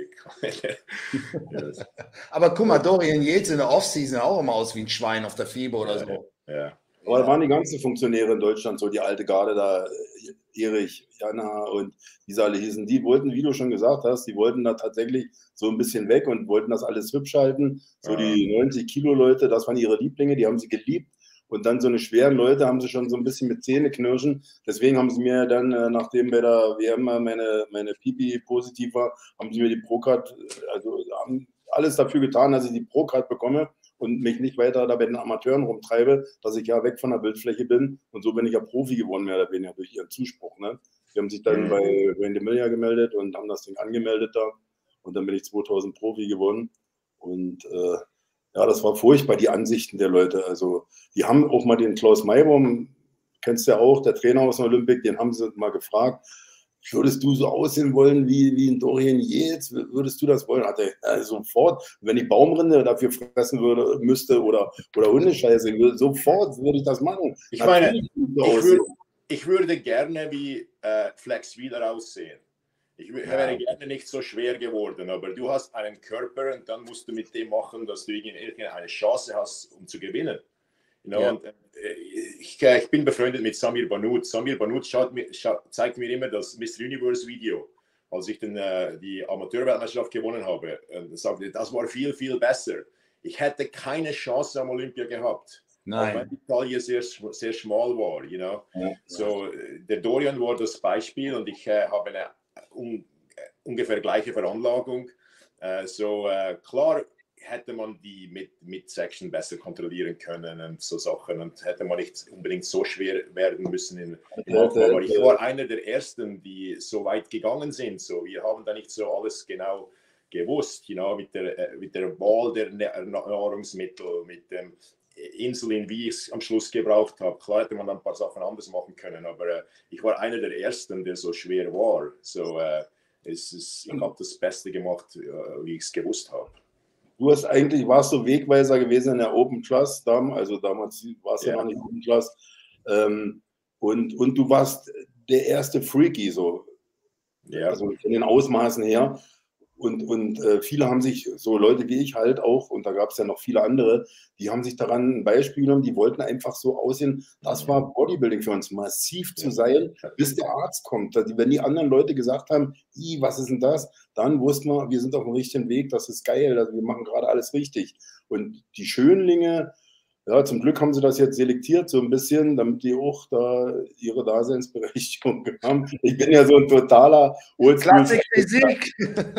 yes. Aber guck mal, Dorian Yates in der Offseason auch immer aus wie ein Schwein auf der FIBO oder ja, so. Ja. Aber da waren die ganzen Funktionäre in Deutschland, so die alte Garde da, Erich, Jana und wie sie alle hießen, die wollten, wie du schon gesagt hast, die wollten da tatsächlich so ein bisschen weg und wollten das alles hübsch halten. So ja. Die neunzig Kilo Leute, das waren ihre Lieblinge, die haben sie geliebt. Und dann so eine schweren Leute haben sie schon so ein bisschen mit Zähneknirschen. Deswegen haben sie mir dann, nachdem bei der W M meine, meine Pipi positiv war, haben sie mir die Procard, also haben alles dafür getan, dass ich die Procard bekomme und mich nicht weiter da bei den Amateuren rumtreibe, dass ich ja weg von der Bildfläche bin. Und so bin ich ja Profi geworden, mehr oder weniger durch ihren Zuspruch. Ne? Die haben sich dann mhm. bei Randy Miller gemeldet und haben das Ding angemeldet da. Und dann bin ich zweitausend Profi geworden. Und äh, ja, das war furchtbar, die Ansichten der Leute. Also, die haben auch mal den Klaus Maybaum, kennst du ja auch, der Trainer aus dem Olympic, den haben sie mal gefragt, würdest du so aussehen wollen wie, wie ein Dorian Yates? Würdest du das wollen? Hat er äh, sofort, wenn ich Baumrinde dafür fressen würde, müsste oder, oder Hundescheiße, sofort würde ich das machen. Ich meine, ich, würd, ich würde gerne wie äh, Flex Wheeler aussehen. Ich wäre ja. gerne nicht so schwer geworden, aber du hast einen Körper und dann musst du mit dem machen, dass du irgendeine Chance hast, um zu gewinnen. You know, ja. und, äh, ich, ich bin befreundet mit Samir Bannout. Samir Bannout schaut mir, schaut, zeigt mir immer das Mister Universe Video, als ich den, äh, die Amateurweltmeisterschaft gewonnen habe. Und sagte, das war viel, viel besser. Ich hätte keine Chance am Olympia gehabt. Nein. Weil die Taille sehr, sehr schmal war. You know? Ja. So, der Dorian war das Beispiel und ich äh, habe eine un, ungefähr gleiche Veranlagung. Äh, so äh, klar hätte man die mit, mit Section besser kontrollieren können und so Sachen und hätte man nicht unbedingt so schwer werden müssen in, in ja, Aufbau. Aber ich war einer der Ersten, die so weit gegangen sind. So, wir haben da nicht so alles genau gewusst, you know, mit der, mit der Wahl der Nahrungsmittel, mit dem Insulin, wie ich es am Schluss gebraucht habe. Klar hätte man dann ein paar Sachen anders machen können, aber äh, ich war einer der Ersten, der so schwer war. So, äh, es ist, ich habe das Beste gemacht, äh, wie ich es gewusst habe. Du hast eigentlich, warst du Wegweiser gewesen in der Open Class, also damals warst du ja noch nicht Open Class, ähm, und, und du warst der erste Freaky, so, ja. Also von den Ausmaßen her. Und, und äh, viele haben sich, so Leute wie ich halt auch, und da gab es ja noch viele andere, die haben sich daran ein Beispiel genommen, die wollten einfach so aussehen. Das war Bodybuilding für uns, massiv zu sein, bis der Arzt kommt. Wenn die anderen Leute gesagt haben, was ist denn das? Dann wussten wir, wir sind auf dem richtigen Weg, das ist geil, also wir machen gerade alles richtig. Und die Schönlinge, Ja, zum Glück haben sie das jetzt selektiert, so ein bisschen, damit die auch da ihre Daseinsberechtigung haben. Ich bin ja so ein totaler Oldschool. Klassikphysik.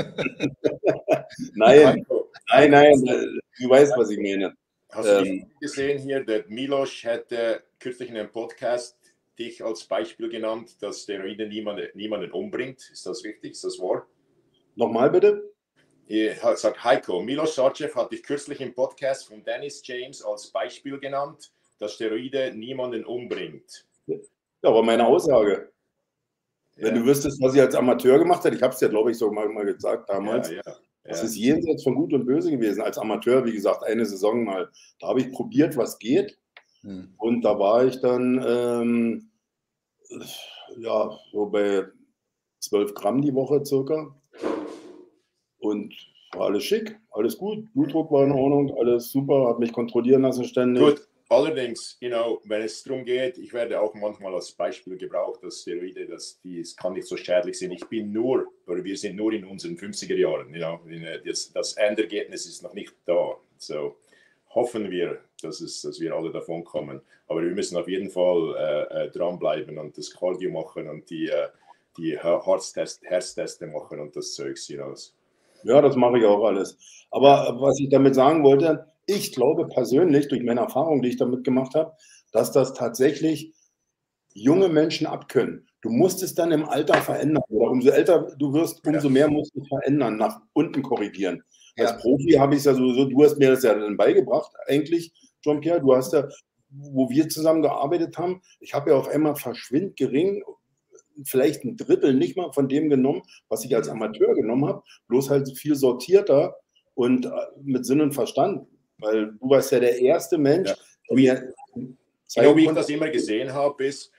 Nein, nein, nein, du weißt, was ich meine. Hast du ähm, gesehen hier, der Milos hätte kürzlich in einem Podcast dich als Beispiel genannt, dass Steroide niemanden, niemanden umbringt. Ist das richtig? Ist das wahr? Nochmal bitte? Ich sag Heiko, Milos Sarcev hat dich kürzlich im Podcast von Dennis James als Beispiel genannt, dass Steroide niemanden umbringt. Ja, aber meine Aussage. Ja. Wenn du wüsstest, was ich als Amateur gemacht habe, ich habe es ja, glaube ich, so mal, mal gesagt damals, ja, ja. Das ja. ist jenseits von Gut und Böse gewesen. Als Amateur, wie gesagt, eine Saison mal. Da habe ich probiert, was geht. Hm. Und da war ich dann ähm, ja, so bei zwölf Gramm die Woche circa. Und war alles schick, alles gut. Blutdruck war in Ordnung, alles super, hat mich kontrollieren lassen ständig. Gut. Allerdings, you know, wenn es darum geht, ich werde auch manchmal als Beispiel gebraucht, dass Steroide, dass die, es kann nicht so schädlich sein. Ich bin nur, oder wir sind nur in unseren fünfziger Jahren. You know, das, das Endergebnis ist noch nicht da. So hoffen wir, dass, es, dass wir alle davon kommen. Aber wir müssen auf jeden Fall äh, dranbleiben und das Cardio machen und die, äh, die Herzteste machen und das Zeugs hinaus. Ja, das mache ich auch alles. Aber was ich damit sagen wollte, ich glaube persönlich, durch meine Erfahrung, die ich damit gemacht habe, dass das tatsächlich junge Menschen abkönnen. Du musst es dann im Alter verändern. Oder umso älter du wirst, umso mehr musst du verändern, nach unten korrigieren. Ja. Als Profi habe ich es ja sowieso, du hast mir das ja dann beigebracht, eigentlich, Jean-Pierre. Du hast ja, wo wir zusammen gearbeitet haben, ich habe ja auf einmal verschwindend gering, vielleicht ein Drittel nicht mal von dem genommen, was ich als Amateur genommen habe, bloß halt viel sortierter und mit Sinn und Verstand. Weil du warst ja der erste Mensch, ja. der mir zeigen wie ich das immer gesehen habe, ist,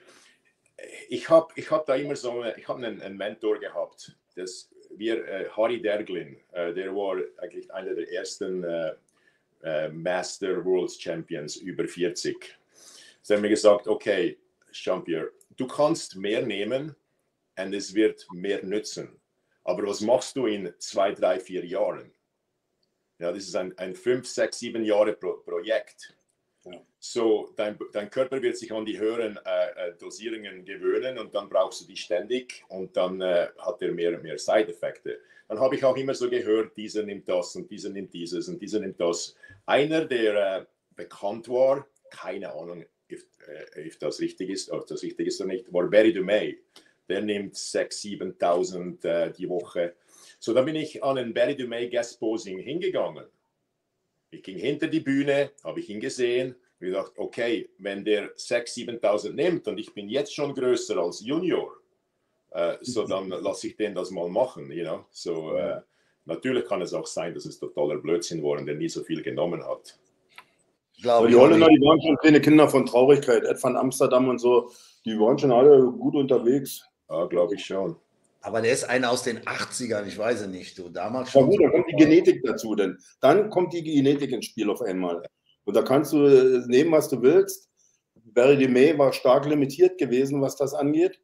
ich habe ich hab da immer so, ich habe einen, einen Mentor gehabt, das wir, äh, Harry Derglin, äh, der war eigentlich einer der ersten äh, äh, Master World Champions über vierzig. Sie haben mir gesagt, okay, Jean-Pierre, du kannst mehr nehmen und es wird mehr nützen. Aber was machst du in zwei, drei, vier Jahren? Ja, das ist ein, ein fünf, sechs, sieben Jahre Pro Projekt. Ja. So, dein, dein Körper wird sich an die höheren äh, Dosierungen gewöhnen und dann brauchst du die ständig und dann äh, hat er mehr und mehr Side-Effekte. Dann habe ich auch immer so gehört, dieser nimmt das und dieser nimmt dieses und dieser nimmt das. Einer, der äh, bekannt war, keine Ahnung, if, äh, if das richtig ist, ob das richtig ist oder nicht, war Barry Dumay. Der nimmt sechstausend, siebentausend äh, die Woche. So, dann bin ich an ein Barry Dumay Guest Posing hingegangen. Ich ging hinter die Bühne, habe ich ihn gesehen und gedacht, okay, wenn der sechstausend, siebentausend nimmt und ich bin jetzt schon größer als Junior, äh, so dann lasse ich den das mal machen. You know? So, äh, natürlich kann es auch sein, dass es totaler Blödsinn war und der nie so viel genommen hat. Glaube die Holländer, die waren schon kleine Kinder von Traurigkeit. Ed van Amsterdam und so, die waren schon alle gut unterwegs. Ja, glaube ich schon. Aber der ist einer aus den achtzigern, ich weiß es nicht. Du, damals schon. Ja gut, da kommt die Genetik dazu, denn dann kommt die Genetik ins Spiel auf einmal. Und da kannst du nehmen, was du willst. Barry Dumay war stark limitiert gewesen, was das angeht.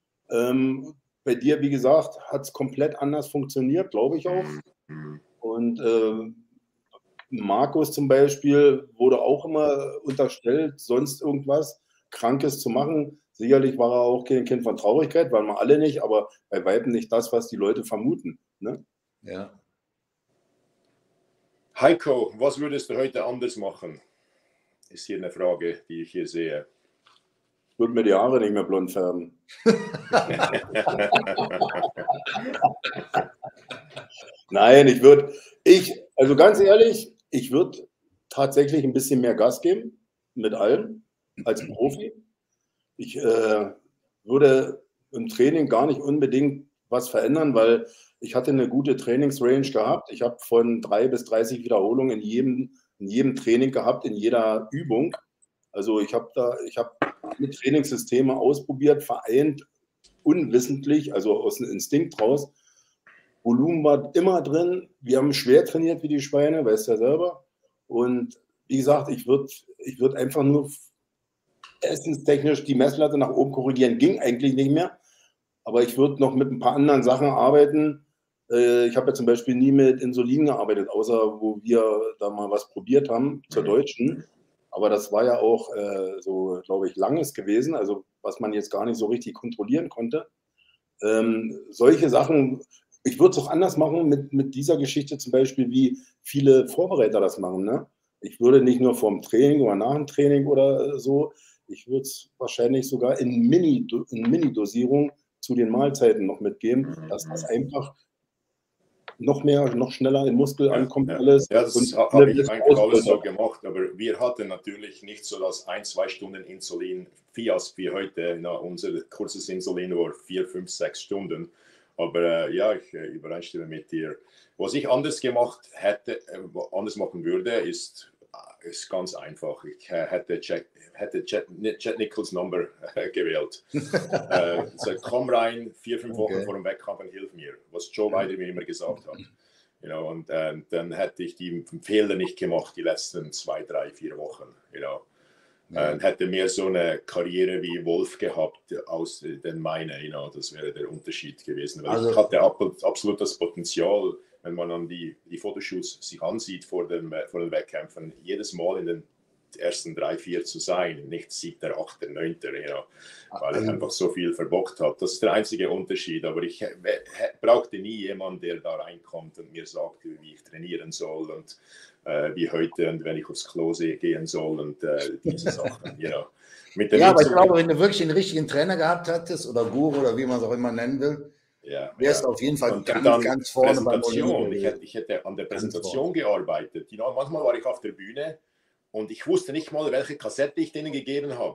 Ähm, bei dir, wie gesagt, hat es komplett anders funktioniert, glaube ich auch. Und äh, Markus zum Beispiel wurde auch immer unterstellt, sonst irgendwas Krankes zu machen. Sicherlich war er auch kein Kind von Traurigkeit, waren wir alle nicht, aber bei Weitem nicht das, was die Leute vermuten. Ne? Ja. Heiko, was würdest du heute anders machen? Ist hier eine Frage, die ich hier sehe. Ich würde mir die Haare nicht mehr blond färben. Nein, ich würde, ich, also ganz ehrlich, ich würde tatsächlich ein bisschen mehr Gas geben, mit allem, als Profi. Ich äh, würde im Training gar nicht unbedingt was verändern, weil ich hatte eine gute Trainingsrange gehabt. Ich habe von drei bis dreißig Wiederholungen in jedem, in jedem Training gehabt, in jeder Übung. Also ich habe da, ich habe alle Trainingssysteme ausprobiert, vereint, unwissentlich, also aus dem Instinkt raus. Volumen war immer drin. Wir haben schwer trainiert wie die Schweine, weißt du ja selber. Und wie gesagt, ich würde ich würd einfach nur essenstechnisch die Messlatte nach oben korrigieren, ging eigentlich nicht mehr. Aber ich würde noch mit ein paar anderen Sachen arbeiten. Ich habe ja zum Beispiel nie mit Insulin gearbeitet, außer wo wir da mal was probiert haben, zur Deutschen. aber das war ja auch äh, so, glaube ich, langes gewesen, also was man jetzt gar nicht so richtig kontrollieren konnte. Ähm, solche Sachen, ich würde es auch anders machen mit, mit dieser Geschichte zum Beispiel, wie viele Vorbereiter das machen. Ne? Ich würde nicht nur vorm Training oder nach dem Training oder so, ich würde es wahrscheinlich sogar in Mini, in Mini-Dosierung zu den Mahlzeiten noch mitgeben, dass das einfach noch mehr, noch schneller in den Muskel ja, ankommt ja. alles. Ja, das habe ich eigentlich alles so gemacht, aber wir hatten natürlich nicht so das ein, zwei Stunden Insulin, Fias wie heute. Na, unser kurzes Insulin war vier, fünf, sechs Stunden. Aber äh, ja, ich äh, übereinstimme mit dir. Was ich anders gemacht hätte, äh, anders machen würde, ist, äh, ist ganz einfach. Ich äh, hätte Jack, hätte Jet, Jet Nichols Number äh, gewählt. äh, so, komm rein, vier, fünf Wochen okay. vor dem Wettkampf und hilf mir, was Joe Weider mir immer gesagt hat. You know, und äh, dann hätte ich die Fehler nicht gemacht, die letzten zwei, drei, vier Wochen. You know. Ja. Und hätte mehr so eine Karriere wie Wolf gehabt aus den meine, you know, das wäre der Unterschied gewesen. Weil also, ich hatte absolut das Potenzial, wenn man an die, die Fotoshoots sich ansieht vor, dem, vor den Wettkämpfen, jedes Mal in den ersten drei, vier zu sein, nicht siebter, achter, neunter, you know, weil also, ich einfach so viel verbockt habe. Das ist der einzige Unterschied, aber ich brauchte nie jemanden, der da reinkommt und mir sagt, wie ich trainieren soll und äh, wie heute und wenn ich aufs Klo gehen soll und äh, diese Sachen, you know. Mit dem ja, aber ich glaube, wenn du wirklich einen richtigen Trainer gehabt hättest oder Guru oder wie man es auch immer nennen will, ja, wärst du ja. auf jeden Fall und ganz, dann ganz vorne Präsentation. beim ich, hätte, ich hätte an der Präsentation gearbeitet. You know, manchmal war ich auf der Bühne und ich wusste nicht mal, welche Kassette ich denen gegeben habe.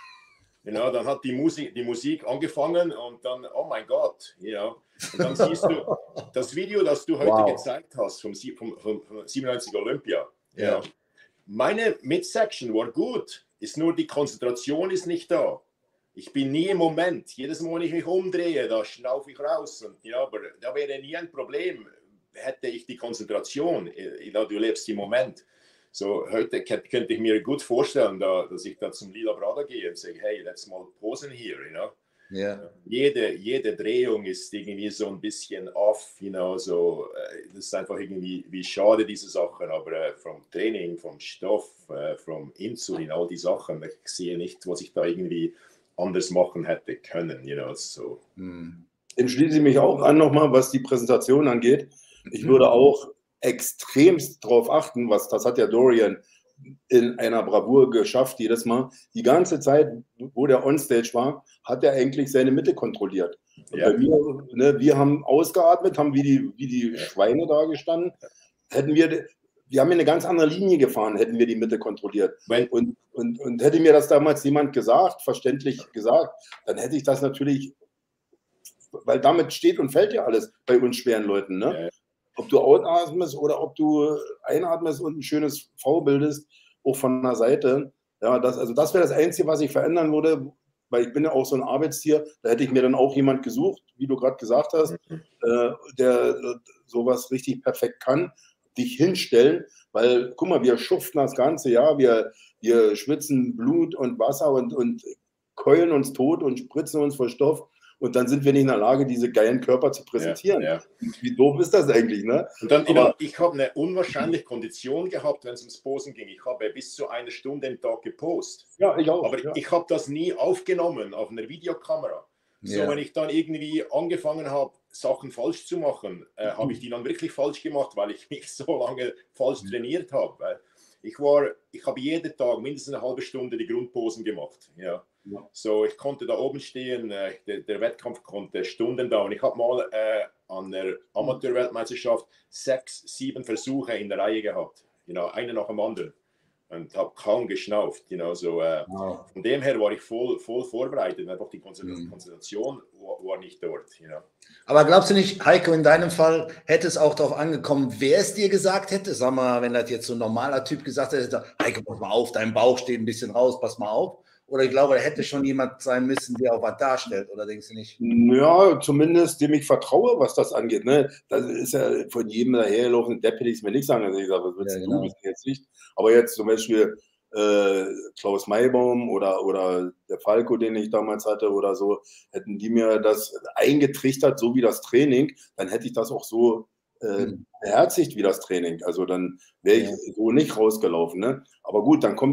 You know, dann hat die Musik, die Musik angefangen und dann, oh mein Gott, you know. Und dann siehst du das Video, das du heute wow. gezeigt hast vom, vom, vom siebenundneunzig Olympia. Ja. You know. Meine Midsection war gut, ist nur die Konzentration ist nicht da. Ich bin nie im Moment. Jedes Mal, wenn ich mich umdrehe, da schnaufe ich raus. Und, ja, aber da wäre nie ein Problem, hätte ich die Konzentration. Ja, du lebst im Moment. So, heute könnte ich mir gut vorstellen, da, dass ich da zum Lila Brother gehe und sage, hey, let's mal posen hier, you know? Yeah. Jede, jede Drehung ist irgendwie so ein bisschen off, you know, so, das ist einfach irgendwie wie schade, diese Sachen, aber äh, vom Training, vom Stoff, äh, vom Insulin, all die Sachen, ich sehe nicht, was ich da irgendwie anders machen hätte können, you know, so. Hm. Dem schließe ich mich auch an nochmal, was die Präsentation angeht. Ich würde auch extremst darauf achten, was das hat ja Dorian in einer Bravour geschafft, jedes Mal. Die ganze Zeit, wo der Onstage war, hat er eigentlich seine Mitte kontrolliert. Ja. Bei mir, ne, wir haben ausgeatmet, haben wie die, wie die Schweine da gestanden. Hätten wir, wir haben eine ganz andere Linie gefahren, hätten wir die Mitte kontrolliert. Und, und, und hätte mir das damals jemand gesagt, verständlich gesagt, dann hätte ich das natürlich, weil damit steht und fällt ja alles bei uns schweren Leuten, ne? Ja. Ob du ausatmest oder ob du einatmest und ein schönes V bildest, auch von der Seite. Ja, das, also das wäre das Einzige, was ich verändern würde, weil ich bin ja auch so ein Arbeitstier. Da hätte ich mir dann auch jemand gesucht, wie du gerade gesagt hast, äh, der äh, sowas richtig perfekt kann, dich hinstellen, weil, guck mal, wir schuften das ganze Jahr, wir, wir schwitzen Blut und Wasser und, und keulen uns tot und spritzen uns voll Stoff. Und dann sind wir nicht in der Lage, diese geilen Körper zu präsentieren. Ja, ja. Wie doof ist das eigentlich, ne? Und dann, Aber, ich habe eine unwahrscheinliche Kondition gehabt, wenn es ums Posen ging. Ich habe bis zu einer Stunde im Tag gepostet. Ja, ich auch. Aber ja. ich habe das nie aufgenommen auf einer Videokamera. So, ja. Wenn ich dann irgendwie angefangen habe, Sachen falsch zu machen, äh, mhm. habe ich die dann wirklich falsch gemacht, weil ich mich so lange falsch mhm. trainiert habe. Ich war, ich habe jeden Tag mindestens eine halbe Stunde die Grundposen gemacht. Ja. Ja. So, ich konnte da oben stehen, äh, der, der Wettkampf konnte Stunden dauern. Ich habe mal äh, an der Amateurweltmeisterschaft sechs, sieben Versuche in der Reihe gehabt. You know, eine nach dem anderen. Und habe kaum geschnauft. You know, so, äh, wow. Von dem her war ich voll, voll vorbereitet. Einfach die Konzentration mhm. war, war nicht dort. You know. Aber glaubst du nicht, Heiko, in deinem Fall hätte es auch darauf angekommen, wer es dir gesagt hätte? Sag mal, wenn das jetzt so ein normaler Typ gesagt hätte, Heiko, pass mal auf, dein Bauch steht ein bisschen raus, pass mal auf. Oder ich glaube, da hätte schon jemand sein müssen, der auch was darstellt, oder denkst du nicht? Ja, zumindest dem ich vertraue, was das angeht. Ne? Das ist ja von jedem daherlaufenden Depp, hätte ich es mir nicht sagen. Also ich sage, was willst ja, genau. du, das jetzt nicht. Aber jetzt zum Beispiel äh, Klaus Maybaum oder, oder der Falco, den ich damals hatte oder so, hätten die mir das eingetrichtert, so wie das Training, dann hätte ich das auch so äh, mhm. beherzigt wie das Training. Also dann wäre ich ja. so nicht rausgelaufen. Ne? Aber gut, dann kommt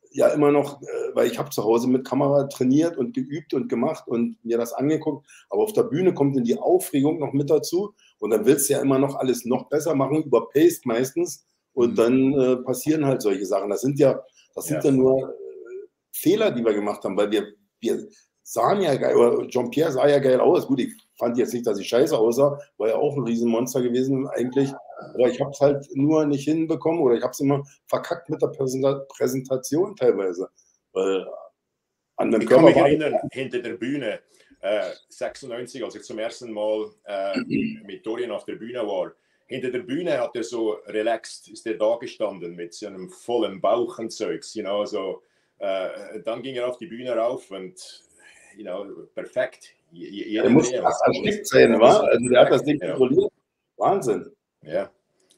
ja immer noch, weil ich habe zu Hause mit Kamera trainiert und geübt und gemacht und mir das angeguckt, aber auf der Bühne kommt dann die Aufregung noch mit dazu und dann willst du ja immer noch alles noch besser machen, überpaced meistens und mhm. dann äh, passieren halt solche Sachen. Das sind ja, das sind ja, ja nur äh, Fehler, die wir gemacht haben, weil wir, wir sahen ja geil, oder Jean-Pierre sah ja geil aus. Gut, ich fand jetzt nicht, dass ich scheiße aussah, war ja auch ein Riesenmonster gewesen eigentlich, aber ich habe es halt nur nicht hinbekommen oder ich habe es immer verkackt mit der Präsentation teilweise. Weil an dem ich Körper kann mich erinnern, hinter der Bühne, äh, sechsundneunzig, als ich zum ersten Mal äh, mit Dorian auf der Bühne war, hinter der Bühne hat er so relaxed, ist er da gestanden mit so einem vollen Bauch und Zeugs, you know, so, äh, dann ging er auf die Bühne rauf und, you know, perfekt. Er muss fast erstickt sein, wa? Also der hat das Ding kontrolliert. Wahnsinn. Ja.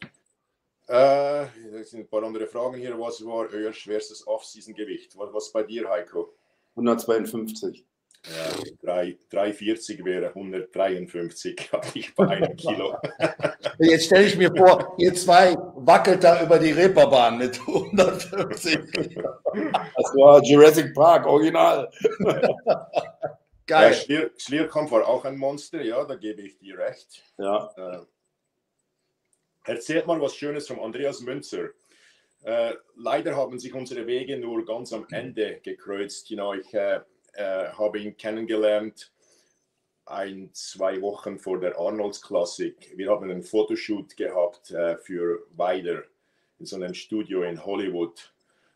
Äh, das sind ein paar andere Fragen hier. Was war euer schwerstes Off-Season-Gewicht? Was, was bei dir, Heiko? hundertzweiundfünfzig. Ja, dreihundertvierzig wäre hundertdreiundfünfzig, habe ich bei einem Kilo. Jetzt stelle ich mir vor, ihr zwei wackelt da über die Reeperbahn mit hundertfünfzig. Das war Jurassic Park, original. Geil. Der Schlier, Schlierkampf war auch ein Monster, ja, da gebe ich dir recht. Ja. Äh, erzählt mal was Schönes von Andreas Münzer. Äh, leider haben sich unsere Wege nur ganz am Ende gekreuzt. You know, ich äh, äh, habe ihn kennengelernt ein, zwei Wochen vor der Arnolds Classic. Wir haben einen Fotoshoot gehabt äh, für Weider in so einem Studio in Hollywood.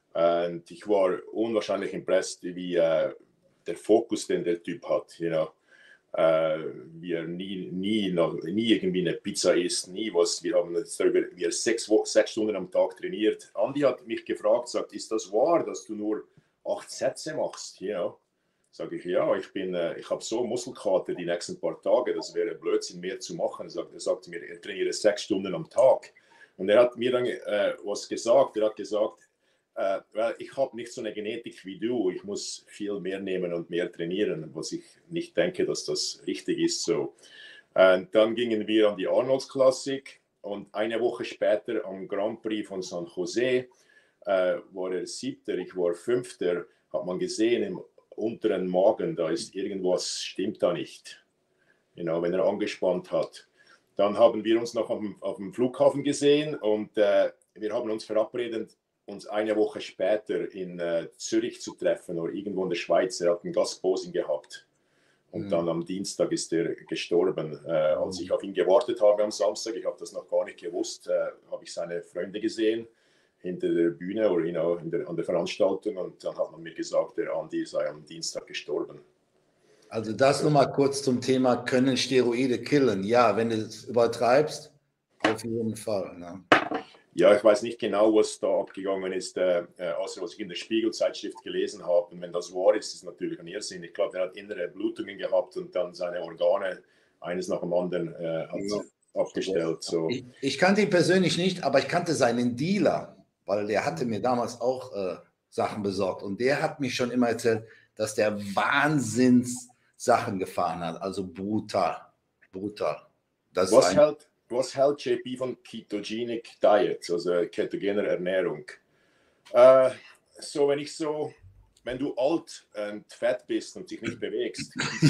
Und ich war unwahrscheinlich impressed, wie äh, der Fokus, den der Typ hat, you know. Uh, wie er nie, nie, noch, nie irgendwie eine Pizza isst, nie was. Wir haben jetzt darüber, wir sechs, sechs Stunden am Tag trainiert. Andi hat mich gefragt, sagt, ist das wahr, dass du nur acht Sätze machst? You know? Sage ich, ja, ich bin, uh, ich habe so Muskelkater die nächsten paar Tage, das wäre Blödsinn, mehr zu machen. Er sagte mir, er trainiere sechs Stunden am Tag. Und er hat mir dann uh, was gesagt, er hat gesagt, Uh, well, ich habe nicht so eine Genetik wie du. Ich muss viel mehr nehmen und mehr trainieren, was ich nicht denke, dass das richtig ist. So. Und dann gingen wir an die Arnolds Classic und eine Woche später am Grand Prix von San Jose uh, war er siebter, ich war fünfter. Hat man gesehen im unteren Magen, da ist irgendwas, stimmt da nicht. You know, wenn er angespannt hat. Dann haben wir uns noch auf dem, auf dem Flughafen gesehen und uh, wir haben uns verabredet, uns eine Woche später in äh, Zürich zu treffen oder irgendwo in der Schweiz. Er hat ein Gastposing gehabt. Und mhm. dann am Dienstag ist er gestorben. Äh, als ich auf ihn gewartet habe am Samstag, ich habe das noch gar nicht gewusst, äh, habe ich seine Freunde gesehen hinter der Bühne oder you know, in der, an der Veranstaltung. Und dann hat man mir gesagt, der Andi sei am Dienstag gestorben. Also das nur mal kurz zum Thema, können Steroide killen? Ja, wenn du es übertreibst, auf jeden Fall. Ne? Ja, ich weiß nicht genau, was da abgegangen ist, äh, außer was ich in der Spiegelzeitschrift gelesen habe. Und wenn das wahr ist, ist es natürlich ein Irrsinn. Ich glaube, er hat innere Blutungen gehabt und dann seine Organe eines nach dem anderen äh, hat ja. abgestellt. So. Ich, ich kannte ihn persönlich nicht, aber ich kannte seinen Dealer, weil der hatte mir damals auch äh, Sachen besorgt. Und der hat mich schon immer erzählt, dass der Wahnsinns Sachen gefahren hat. Also brutal, brutal. Das was ein, hält Was hält J P von Ketogenic Diet, also ketogener Ernährung? Äh, so, wenn ich so, wenn du alt und fett bist und dich nicht bewegst,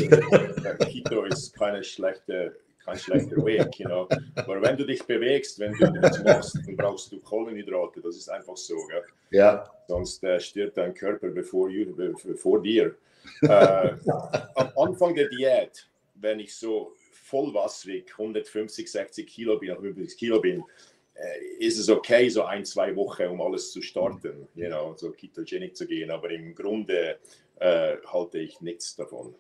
Keto, Keto ist keine schlechte, kein schlechter Weg, you know? Aber wenn du dich bewegst, wenn du das machst, dann brauchst du Kohlenhydrate, das ist einfach so. Gell? Ja. Sonst äh, stirbt dein Körper bevor, bevor dir. Äh, am Anfang der Diät, wenn ich so vollwasserig hundertfünfzig, sechzig Kilo bin, fünfzig Kilo bin, äh, ist es okay, so ein, zwei Wochen, um alles zu starten, you know, so ketogenic zu gehen, aber im Grunde äh, halte ich nichts davon.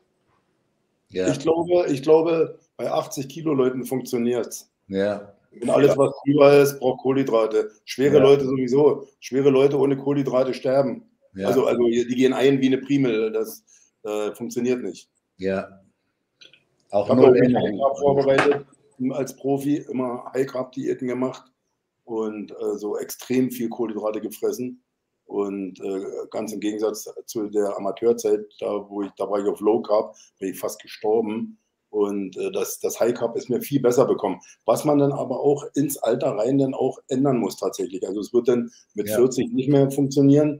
Ja. Ich glaube, ich glaube, bei achtzig Kilo Leuten funktioniert es. Ja. Und alles, was drüber ist, braucht Kohlenhydrate. Schwere ja. Leute sowieso. Schwere Leute ohne Kohlenhydrate sterben. Ja. Also, also die gehen ein wie eine Primel. Das äh, funktioniert nicht. Ja. Auch ich habe auch High Carb vorbereitet, als Profi immer High Carb Diäten gemacht und äh, so extrem viel Kohlenhydrate gefressen und äh, ganz im Gegensatz zu der Amateurzeit, da wo ich da war ich auf Low Carb, bin ich fast gestorben und äh, das, das High Carb ist mir viel besser bekommen. Was man dann aber auch ins Alter rein dann auch ändern muss tatsächlich. Also es wird dann mit ja. vierzig nicht mehr funktionieren.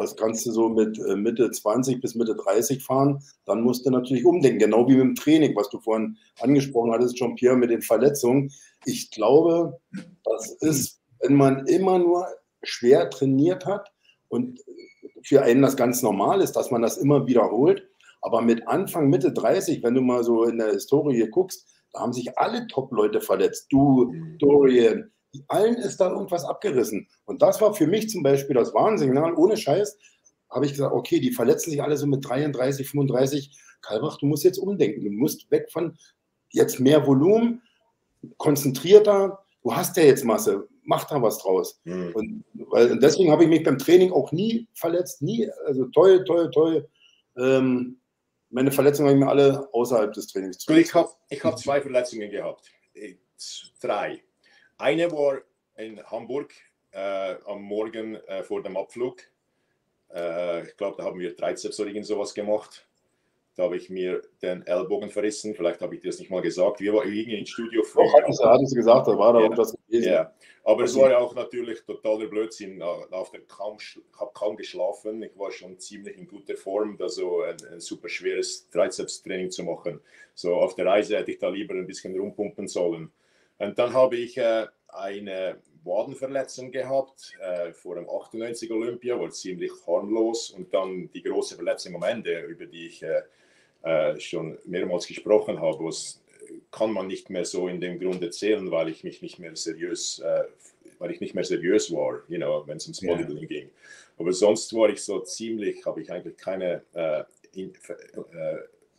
das kannst du so mit äh, Mitte zwanzig bis Mitte dreißig fahren, dann musst du natürlich umdenken, genau wie mit dem Training, was du vorhin angesprochen hattest, Jean-Pierre, mit den Verletzungen. Ich glaube, das ist, wenn man immer nur schwer trainiert hat und für einen das ganz normal ist, dass man das immer wiederholt, aber mit Anfang, Mitte dreißig, wenn du mal so in der Historie guckst, da haben sich alle Top-Leute verletzt. Du, Dorian, allen ist da irgendwas abgerissen. Und das war für mich zum Beispiel das Warnsignal. Ohne Scheiß habe ich gesagt, okay, die verletzen sich alle so mit dreiunddreißig, fünfunddreißig. Kalbach, du musst jetzt umdenken. Du musst weg von jetzt mehr Volumen, konzentrierter. Du hast ja jetzt Masse. Mach da was draus. Mhm. Und, weil, und deswegen habe ich mich beim Training auch nie verletzt. Nie. Also toll, toll, toll. Ähm, Meine Verletzungen habe ich mir alle außerhalb des Trainings zu. Ich habe ich hab zwei Verletzungen gehabt. Drei. Eine war in Hamburg äh, am Morgen äh, vor dem Abflug. Äh, ich glaube, da haben wir Trizeps oder irgend sowas gemacht. Da habe ich mir den Ellbogen verrissen. Vielleicht habe ich dir das nicht mal gesagt. Wir waren irgendwie ins Studio früher. Doch, hatten Sie, hatten Sie gesagt, da war da ja, irgendwas gewesen. Ja, aber es war ja auch natürlich totaler Blödsinn. Auf der kaum, ich habe kaum geschlafen. Ich war schon ziemlich in guter Form, da so ein, ein super schweres Trizeps-Training zu machen. So auf der Reise hätte ich da lieber ein bisschen rumpumpen sollen. Und dann habe ich äh, eine Wadenverletzung gehabt äh, vor dem achtundneunzig Olympia, war ziemlich harmlos. Und dann die große Verletzung am Ende, über die ich äh, äh, schon mehrmals gesprochen habe, was kann man nicht mehr so in dem Grund erzählen, weil ich mich nicht mehr seriös, äh, weil ich nicht mehr seriös war, you know, wenn es ums Bodybuilding yeah. ging. Aber sonst war ich so ziemlich, habe ich eigentlich keine äh, in, äh,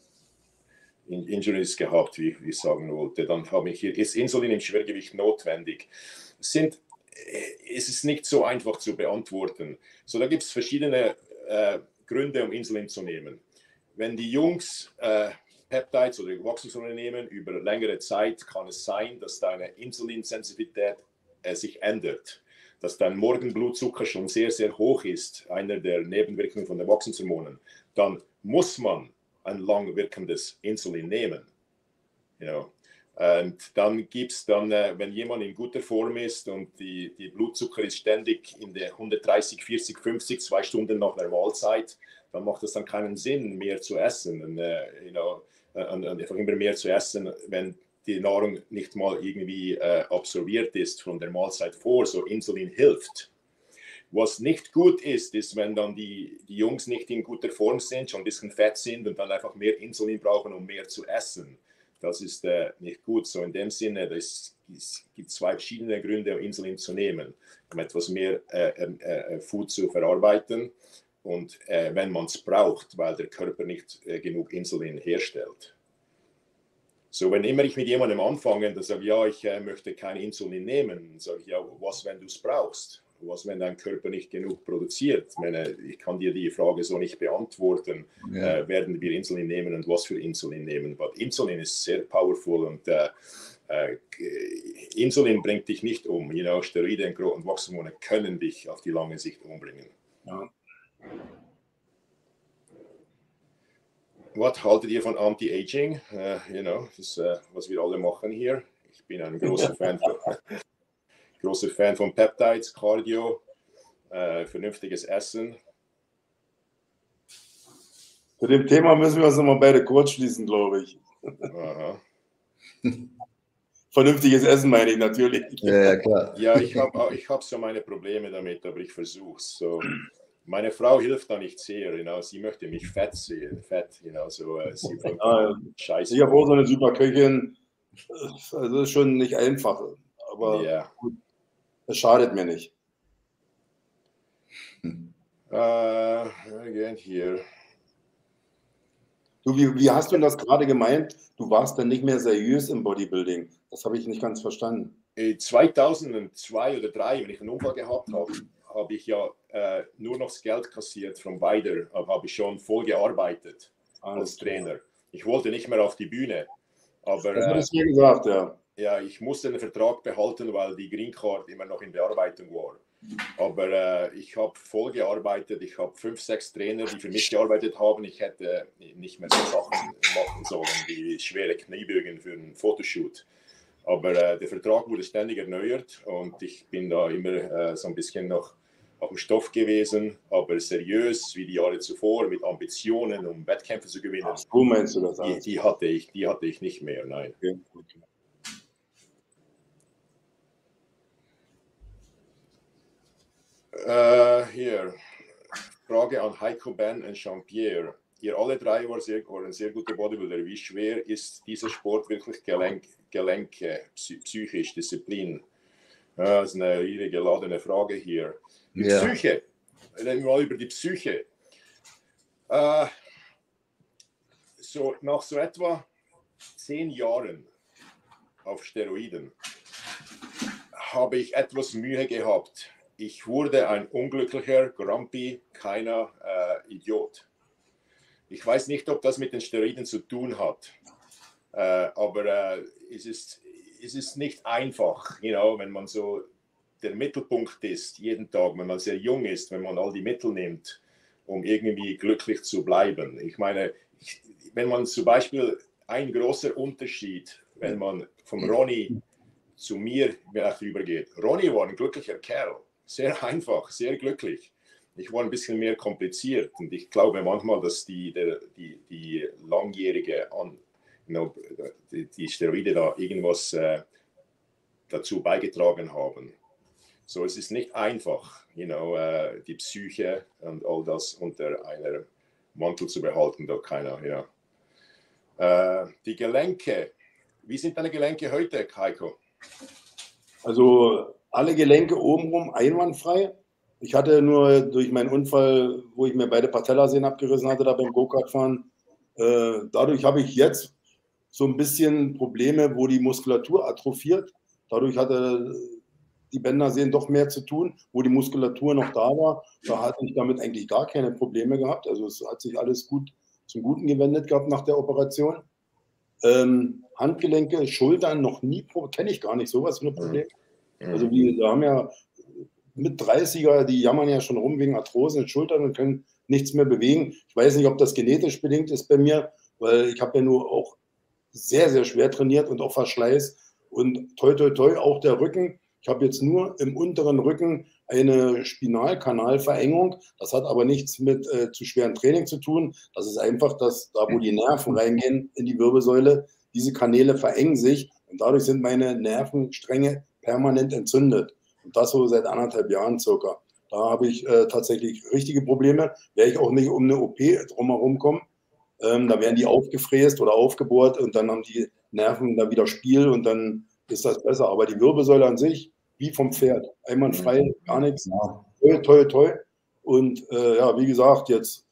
in Injuries gehabt, wie, wie ich sagen wollte. Dann habe ich hier, ist Insulin im Schwergewicht notwendig? Sind, es ist nicht so einfach zu beantworten. So, da gibt es verschiedene äh, Gründe, um Insulin zu nehmen. Wenn die Jungs äh, Peptides oder Wachstumshormone nehmen über längere Zeit, kann es sein, dass deine Insulinsensitivität äh, sich ändert, dass dein Morgenblutzucker schon sehr, sehr hoch ist, einer der Nebenwirkungen von den Wachstumshormonen. Dann muss man ein lang wirkendes Insulin nehmen. You know? Und dann gibt es dann, äh, wenn jemand in guter Form ist und die, die Blutzucker ist ständig in der hundertdreißig, vierzig, fünfzig, zwei Stunden nach der Mahlzeit, dann macht es dann keinen Sinn, mehr zu essen. Und, äh, you know, und, und einfach immer mehr zu essen, wenn die Nahrung nicht mal irgendwie äh, absorbiert ist von der Mahlzeit vor. So Insulin hilft. Was nicht gut ist, ist, wenn dann die, die Jungs nicht in guter Form sind, schon ein bisschen fett sind und dann einfach mehr Insulin brauchen, um mehr zu essen. Das ist äh, nicht gut. So in dem Sinne, es gibt zwei verschiedene Gründe, um Insulin zu nehmen. Um etwas mehr äh, äh, Food zu verarbeiten und äh, wenn man es braucht, weil der Körper nicht äh, genug Insulin herstellt. So, wenn immer ich mit jemandem anfange, dann sage ich, ja, ich äh, möchte kein Insulin nehmen, dann sage ich, ja, was, wenn du es brauchst? Was, wenn dein Körper nicht genug produziert? Ich meine, ich kann dir die Frage so nicht beantworten. Ja. Äh, werden wir Insulin nehmen und was für Insulin nehmen? Aber Insulin ist sehr powerful und äh, äh, Insulin bringt dich nicht um. You know, Steroide und Wachstumshormone können dich auf die lange Sicht umbringen. Ja. Was haltet ihr von Anti-Aging? Uh, you know, das ist, uh, was wir alle machen hier. Ich bin ein großer Fan von, großer Fan von Peptides, Cardio, uh, vernünftiges Essen. Zu dem Thema müssen wir uns nochmal beide kurz schließen, glaube ich. Aha. Vernünftiges Essen meine ich natürlich. Ja, ja klar. Ja, ich habe ich hab so meine Probleme damit, aber ich versuche es. So. Meine Frau hilft da nicht sehr, you know? Sie möchte mich fett sehen, fett, you know? So, uh, sie ja, Scheiße. Ich habe auch so eine super Köchin, also das ist schon nicht einfach, aber yeah. gut, das schadet mir nicht. Uh, again here. Du, wie, wie hast du das gerade gemeint? Du warst dann nicht mehr seriös im Bodybuilding. Das habe ich nicht ganz verstanden. zweitausendzwei oder zweitausenddrei, wenn ich einen Unfall gehabt habe, habe ich ja äh, nur noch das Geld kassiert vom Weider, habe ich schon voll gearbeitet als Trainer. Ich wollte nicht mehr auf die Bühne. Aber, das hast du mir gesagt, ja. Ja, ich musste den Vertrag behalten, weil die Green Card immer noch in Bearbeitung war. Aber äh, ich habe voll gearbeitet. Ich habe fünf, sechs Trainer, die für mich gearbeitet haben. Ich hätte nicht mehr so Sachen machen sollen, wie schwere Kniebeugen für einen Fotoshoot. Aber äh, der Vertrag wurde ständig erneuert und ich bin da immer äh, so ein bisschen noch, auf dem Stoff gewesen, aber seriös wie die Jahre zuvor mit Ambitionen, um Wettkämpfe zu gewinnen. Ach, so meinst du das? Die, die, hatte ich, die hatte ich nicht mehr, nein. Okay. Okay. Uh, hier, Frage an Heiko, Ben und Jean-Pierre. Ihr alle drei waren sehr, waren sehr gute Bodybuilder. Wie schwer ist dieser Sport wirklich Gelenk, Gelenke, psychisch, Disziplin? Ja, das ist eine riesige geladene Frage hier. Die yeah. Psyche, reden wir mal über die Psyche. Uh, so, nach so etwa zehn Jahren auf Steroiden habe ich etwas Mühe gehabt. Ich wurde ein unglücklicher, grumpy, keiner äh, Idiot. Ich weiß nicht, ob das mit den Steroiden zu tun hat, äh, aber äh, es, ist, es ist nicht einfach, you know, wenn man so der Mittelpunkt ist, jeden Tag, wenn man sehr jung ist, wenn man all die Mittel nimmt, um irgendwie glücklich zu bleiben. Ich meine, ich, wenn man zum Beispiel ein großer Unterschied, wenn man vom Ronny zu mir übergeht. Ronny war ein glücklicher Kerl. Sehr einfach, sehr glücklich. Ich war ein bisschen mehr kompliziert und ich glaube manchmal, dass die, der, die, die langjährige, you know, die, die Steroide da irgendwas äh, dazu beigetragen haben. So, es ist nicht einfach, you know, äh, die Psyche und all das unter einem Mantel zu behalten, da keiner, ja. Äh, die Gelenke, wie sind deine Gelenke heute, Heiko? Also alle Gelenke obenrum einwandfrei. Ich hatte nur durch meinen Unfall, wo ich mir beide Patellasehnen abgerissen hatte, da beim Go-Kart-Fahren, äh, dadurch habe ich jetzt so ein bisschen Probleme, wo die Muskulatur atrophiert. Dadurch hatte die Bändersehnen doch mehr zu tun, wo die Muskulatur noch da war. Da hatte ich damit eigentlich gar keine Probleme gehabt. Also es hat sich alles gut zum Guten gewendet gehabt nach der Operation. Ähm, Handgelenke, Schultern noch nie, kenne ich gar nicht sowas für ein Problem. Also wir, wir haben ja mit dreißiger, die jammern ja schon rum wegen Arthrosen in den Schultern und können nichts mehr bewegen. Ich weiß nicht, ob das genetisch bedingt ist bei mir, weil ich habe ja nur auch sehr, sehr schwer trainiert und auch Verschleiß. Und toi, toi, toi, auch der Rücken. Ich habe jetzt nur im unteren Rücken eine Spinalkanalverengung. Das hat aber nichts mit äh, zu schwerem Training zu tun. Das ist einfach, dass da, wo die Nerven reingehen in die Wirbelsäule, diese Kanäle verengen sich und dadurch sind meine Nervenstränge permanent entzündet. Und das so seit anderthalb Jahren circa. Da habe ich äh, tatsächlich richtige Probleme. Wäre ich auch nicht um eine O P drumherum kommen. Ähm, da werden die aufgefräst oder aufgebohrt und dann haben die Nerven da wieder Spiel und dann ist das besser. Aber die Wirbelsäule an sich, wie vom Pferd, einwandfrei, gar nichts. Toll, toll, toll. Und äh, ja, wie gesagt, jetzt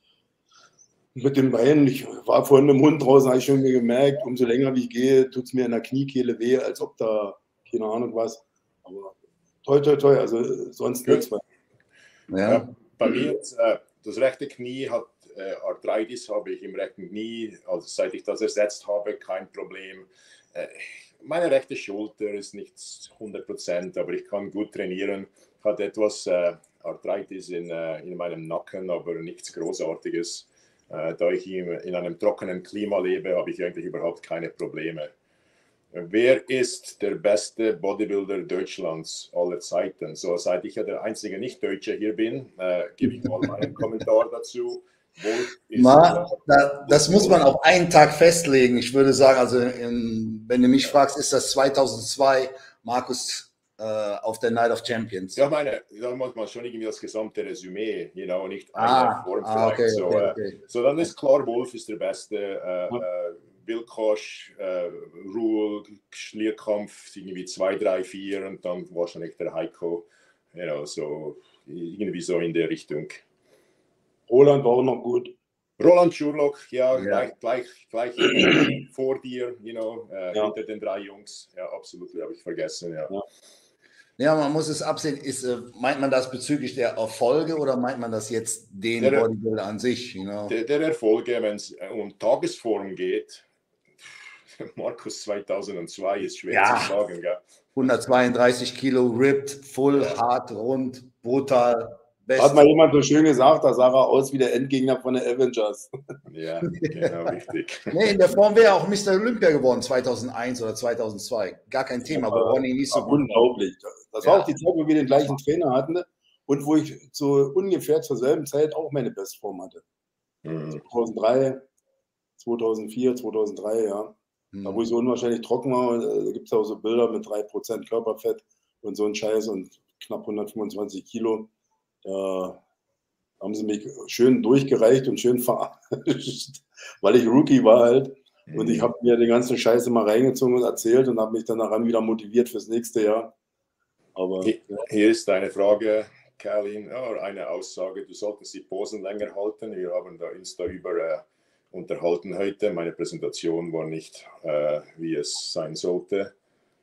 mit den Beinen, ich war vorhin im Mund draußen, habe ich schon mir gemerkt, umso länger wie ich gehe, tut es mir in der Kniekehle weh, als ob da, keine Ahnung was. Aber toi, toi, toi, also sonst nichts mehr. Ja. Ja, bei mir, äh, das rechte Knie hat äh, Arthritis, habe ich im rechten Knie, also seit ich das ersetzt habe, kein Problem. Äh, meine rechte Schulter ist nicht hundert Prozent, aber ich kann gut trainieren. Ich hatte etwas äh, Arthritis in, äh, in meinem Nacken, aber nichts Großartiges. Äh, da ich in, in einem trockenen Klima lebe, habe ich eigentlich überhaupt keine Probleme. Wer ist der beste Bodybuilder Deutschlands aller Zeiten? So, seit ich ja der einzige Nicht-Deutsche hier bin, äh, gebe ich mal meinen Kommentar dazu. Ma, da, das muss man auf einen Tag festlegen. Ich würde sagen, also in, wenn du mich fragst, ist das zweitausendzwei Markus äh, auf der Night of Champions. Ja, meine, da muss man schon irgendwie das gesamte Resümee, you know, nicht ah, eine Form ah, okay, so, okay, okay. so, dann ist klar, Wolf ist der Beste. Äh, äh, Wilkosch, äh, Ruhl, Schlierkampf, irgendwie zwei, drei, vier und dann wahrscheinlich der Heiko. You know, so, irgendwie so in der Richtung. Roland war auch noch gut. Roland Schurlock, ja, ja. gleich, gleich, gleich vor dir, you know, äh, ja. hinter den drei Jungs. Ja, absolut, habe ich vergessen. Ja. Ja. Ja, man muss es absehen. Ist, äh, meint man das bezüglich der Erfolge oder meint man das jetzt den der, Bodybuilder an sich? You know? der, der Erfolge, wenn es um Tagesform geht, Markus zweitausendzwei ist schwer ja. zu sagen. Gell? hundertzweiunddreißig Kilo, ripped, full, ja. hart, rund, brutal. Best. Hat mal jemand so schön gesagt, da sah er aus wie der Endgegner von den Avengers. Ja, genau, richtig. Nee, in der Form wäre er auch Mister Olympia geworden, zweitausendeins oder zweitausendzwei. Gar kein Thema, aber Ronny nicht so gut. Unglaublich. Das war ja. auch die Zeit, wo wir den gleichen Trainer hatten. und wo ich so ungefähr zur selben Zeit auch meine Bestform hatte. Mhm. zweitausenddrei, zweitausendvier, zweitausenddrei, ja. Mhm. Da wo ich so unwahrscheinlich trocken war, da gibt es auch so Bilder mit drei Prozent Körperfett und so ein Scheiß und knapp hundertfünfundzwanzig Kilo. Da haben sie mich schön durchgereicht und schön verarscht, weil ich Rookie war halt. Und ich habe mir den ganzen Scheiß immer reingezogen und erzählt und habe mich dann daran wieder motiviert fürs nächste Jahr. Aber hier, hier ist eine Frage, Kalin, oh, eine Aussage, du solltest die Posen länger halten. Wir haben da uns darüber äh, unterhalten heute. Meine Präsentation war nicht, äh, wie es sein sollte.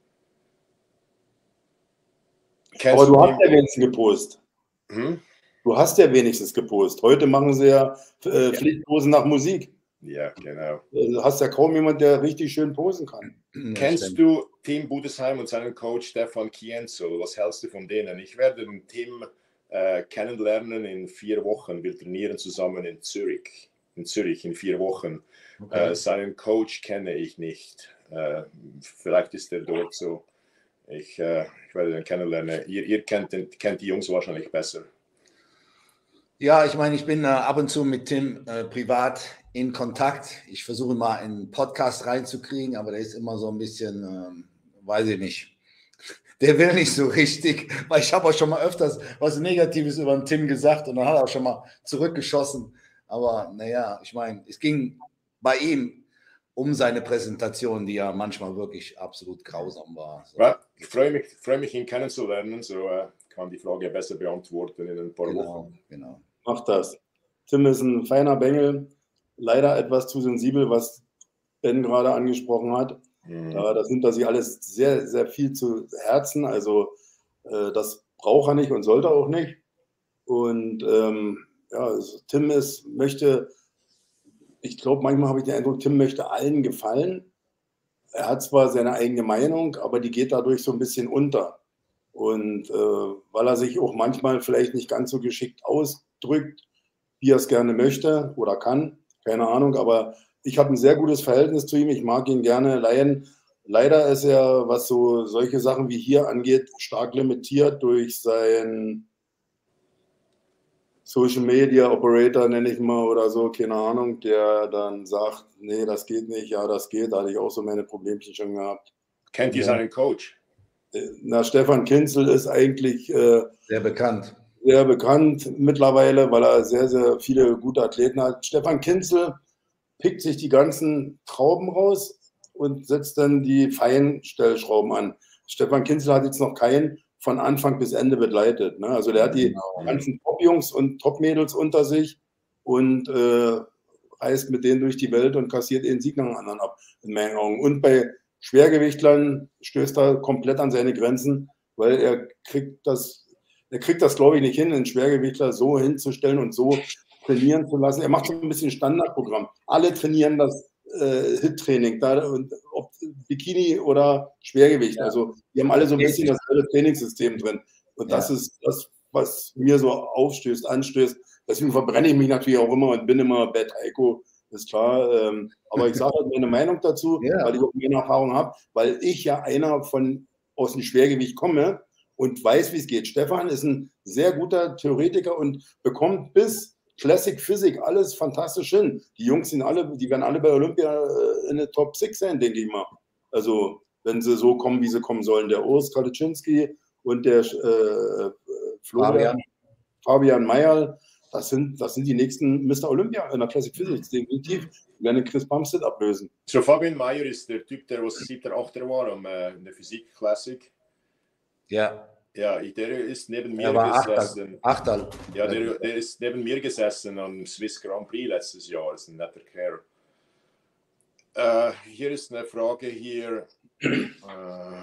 Kennst Aber du, du hast ja wenigstens gepostet. Hm? Du hast ja wenigstens gepostet. Heute machen sie ja äh, Pflichtposen nach Musik. Ja, genau. Du hast ja kaum jemand, der richtig schön posen kann. Ja, Kennst stimmt. du Tim Budesheim und seinen Coach Stefan Kienzel? Was hältst du von denen? Ich werde den Tim äh, kennenlernen in vier Wochen. Wir trainieren zusammen in Zürich. In Zürich in vier Wochen. Okay. Äh, seinen Coach kenne ich nicht. Äh, vielleicht ist er dort so. Ich, äh, ich werde den kennenlernen. Ihr, ihr kennt, den, kennt die Jungs wahrscheinlich besser. Ja, ich meine, ich bin äh, ab und zu mit Tim äh, privat in Kontakt. Ich versuche mal einen Podcast reinzukriegen, aber der ist immer so ein bisschen, ähm, weiß ich nicht. Der will nicht so richtig, weil ich habe auch schon mal öfters was Negatives über den Tim gesagt und dann hat er auch schon mal zurückgeschossen. Aber naja, ich meine, es ging bei ihm um seine Präsentation, die ja manchmal wirklich absolut grausam war. So. Ja, ich freue mich, freue mich, ihn kennenzulernen, so äh, kann die Frage besser beantworten in ein paar genau, Wochen. Genau. Mach das. Tim ist ein feiner Bengel, leider etwas zu sensibel, was Ben gerade angesprochen hat. Mhm. Äh, das nimmt er sich alles sehr, sehr viel zu Herzen. Also äh, das braucht er nicht und sollte auch nicht. Und ähm, ja, also, Tim ist, möchte, ich glaube, manchmal habe ich den Eindruck, Tim möchte allen gefallen. Er hat zwar seine eigene Meinung, aber die geht dadurch so ein bisschen unter. Und äh, weil er sich auch manchmal vielleicht nicht ganz so geschickt ausdrückt, wie er es gerne möchte oder kann, keine Ahnung, aber ich habe ein sehr gutes Verhältnis zu ihm, ich mag ihn gerne leihen. Leider ist er, was so solche Sachen wie hier angeht, stark limitiert durch seinen Social Media Operator, nenne ich mal, oder so, keine Ahnung, der dann sagt, nee, das geht nicht, ja, das geht, da hatte ich auch so meine Problemchen schon gehabt. Kennt ihr seinen Coach? Na, Stefan Kienzel ist eigentlich äh, sehr bekannt. Sehr bekannt mittlerweile, weil er sehr, sehr viele gute Athleten hat. Stefan Kienzel pickt sich die ganzen Trauben raus und setzt dann die Feinstellschrauben an. Stefan Kienzel hat jetzt noch keinen von Anfang bis Ende begleitet. Ne? Also der hat die genau. ganzen Top-Jungs und Top-Mädels unter sich und äh, reist mit denen durch die Welt und kassiert den Sieg nach dem anderen ab, in meinen Augen. Und bei Schwergewichtlern stößt er komplett an seine Grenzen, weil er kriegt das, er kriegt das, glaube ich, nicht hin, einen Schwergewichtler so hinzustellen und so trainieren zu lassen. Er macht so ein bisschen Standardprogramm. Alle trainieren das äh, Hit-Training, da, und ob Bikini oder Schwergewicht. Ja. Also die haben alle so ein bisschen dasselbe Trainingssystem drin. Und das ja. ist das, was mir so aufstößt, anstößt. Deswegen verbrenne ich mich natürlich auch immer und bin immer Bad Heiko, ist klar. Ähm, aber ich sage halt meine Meinung dazu, ja. weil ich auch mehr Erfahrung habe, weil ich ja einer von aus dem Schwergewicht komme und weiß, wie es geht. Stefan ist ein sehr guter Theoretiker und bekommt bis Classic Physik alles fantastisch hin. Die Jungs sind alle, die werden alle bei Olympia in der Top sechs sein, denke ich mal. Also, wenn sie so kommen, wie sie kommen sollen. Der Urs Kaliczynski und der äh, Fabian. Fabian Mayerl, das sind, das sind die nächsten Mister Olympia in der Classic Physics, definitiv. Die werden Chris Bumstead ablösen. So, Fabian Mayer ist der Typ, der was siebter, achter war um, äh, in der Physik Classic. Ja. Ja, der ist neben mir er war gesessen. Achtel. Ja, der, der ist neben mir gesessen am Swiss Grand Prix letztes Jahr. Das ist ein netter Kerl. Äh, hier ist eine Frage hier. äh,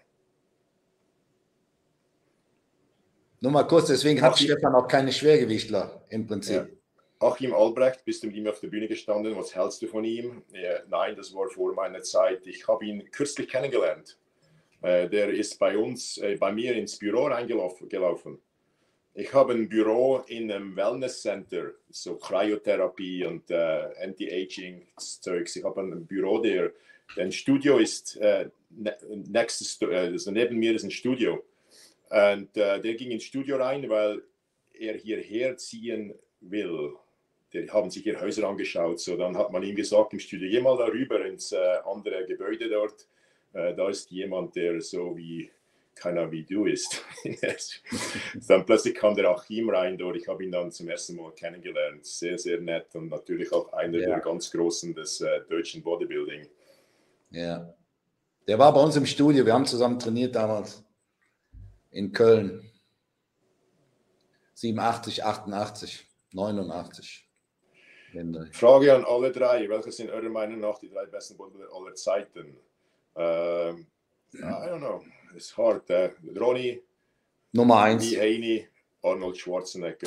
Nur mal kurz, deswegen hat Achim, Stefan auch keine Schwergewichtler im Prinzip. Ja. Achim Albrecht, bist du mit ihm auf der Bühne gestanden? Was hältst du von ihm? Ja, nein, das war vor meiner Zeit. Ich habe ihn kürzlich kennengelernt. Äh, der ist bei uns, äh, bei mir ins Büro reingelaufen. Ich habe ein Büro in einem Wellness Center, so Cryotherapie und äh, Anti-Aging-Zeugs. Ich habe ein Büro, der, ein Studio ist, äh, nächstes, also neben mir ist ein Studio. Und äh, der ging ins Studio rein, weil er hierher ziehen will, die haben sich ihre Häuser angeschaut, so dann hat man ihm gesagt im Studio, geh mal darüber ins äh, andere Gebäude dort, äh, da ist jemand, der so wie, keiner wie du ist. Dann plötzlich kam der Achim rein dort, ich habe ihn dann zum ersten Mal kennengelernt, sehr, sehr nett und natürlich auch einer ja. der ganz Großen des äh, deutschen Bodybuilding. Ja, der war bei uns im Studio, wir haben zusammen trainiert damals in Köln, siebenundachtzig, achtundachtzig, neunundachtzig. Frage an alle drei, welche sind eurer Meinung nach die drei besten Bodybuilder aller Zeiten? Uh, I don't know, it's hard. Uh, Ronnie, Nummer eins. Lee Haney, Arnold Schwarzenegger.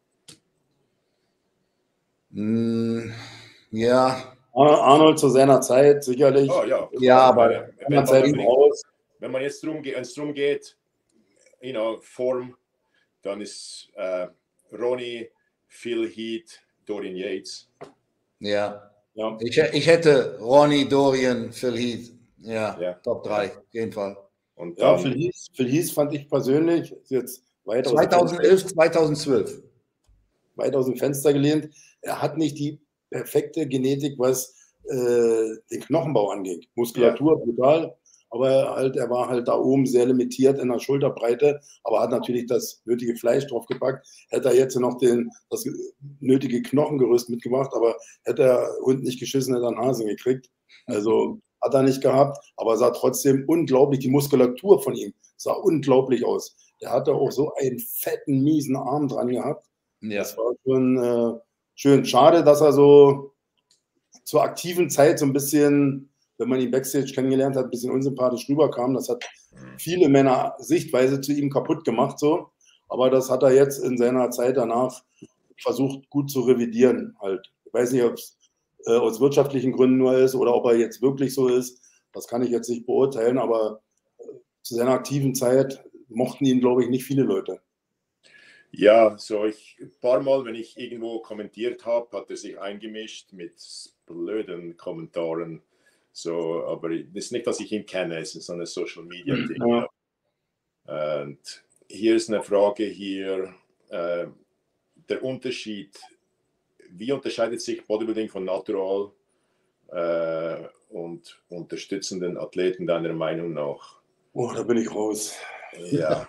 Mm, ja. Arnold zu seiner Zeit sicherlich. Oh, ja, ja, aber wenn, wenn, man, wenn, wenn man jetzt drum, wenn es darum geht, you know, Form, dann ist uh, Ronnie, Phil Heath, Dorian Yates. Ja. ja. Ich, ich hätte Ronnie, Dorian, Phil Heath. Ja, ja. Top drei, auf jeden Fall. Und ja, Phil Heath, Phil Heath fand ich persönlich ist jetzt weit zweitausendelf, zweitausendzwölf. Weit aus dem Fenster gelehnt. Er hat nicht die perfekte Genetik, was äh, den Knochenbau angeht. Muskulatur, ja. brutal. Aber halt, er war halt da oben sehr limitiert in der Schulterbreite, aber hat natürlich das nötige Fleisch draufgepackt. Hätte er jetzt noch den, das nötige Knochengerüst mitgemacht, aber hätte der Hund nicht geschissen, hätte er einen Hasen gekriegt. Also hat er nicht gehabt, aber sah trotzdem unglaublich, die Muskulatur von ihm sah unglaublich aus. Der hatte auch so einen fetten, miesen Arm dran gehabt. Ja. Das war schon äh, schön. Schade, dass er so zur aktiven Zeit so ein bisschen, wenn man ihn Backstage kennengelernt hat, ein bisschen unsympathisch rüberkam. Das hat viele Männer Sichtweise zu ihm kaputt gemacht, so. Aber das hat er jetzt in seiner Zeit danach versucht, gut zu revidieren. Halt. Ich weiß nicht, ob es äh, aus wirtschaftlichen Gründen nur ist oder ob er jetzt wirklich so ist. Das kann ich jetzt nicht beurteilen, aber äh, zu seiner aktiven Zeit mochten ihn, glaube ich, nicht viele Leute. Ja, so ich, ein paar Mal, wenn ich irgendwo kommentiert habe, hat er sich eingemischt mit blöden Kommentaren. So, aber es ist nicht, dass ich ihn kenne, es ist so eine Social Media Ding. Ja. Und hier ist eine Frage hier, äh, der Unterschied, wie unterscheidet sich Bodybuilding von Natural äh, und unterstützenden Athleten deiner Meinung nach? Oh, da bin ich raus. Ja.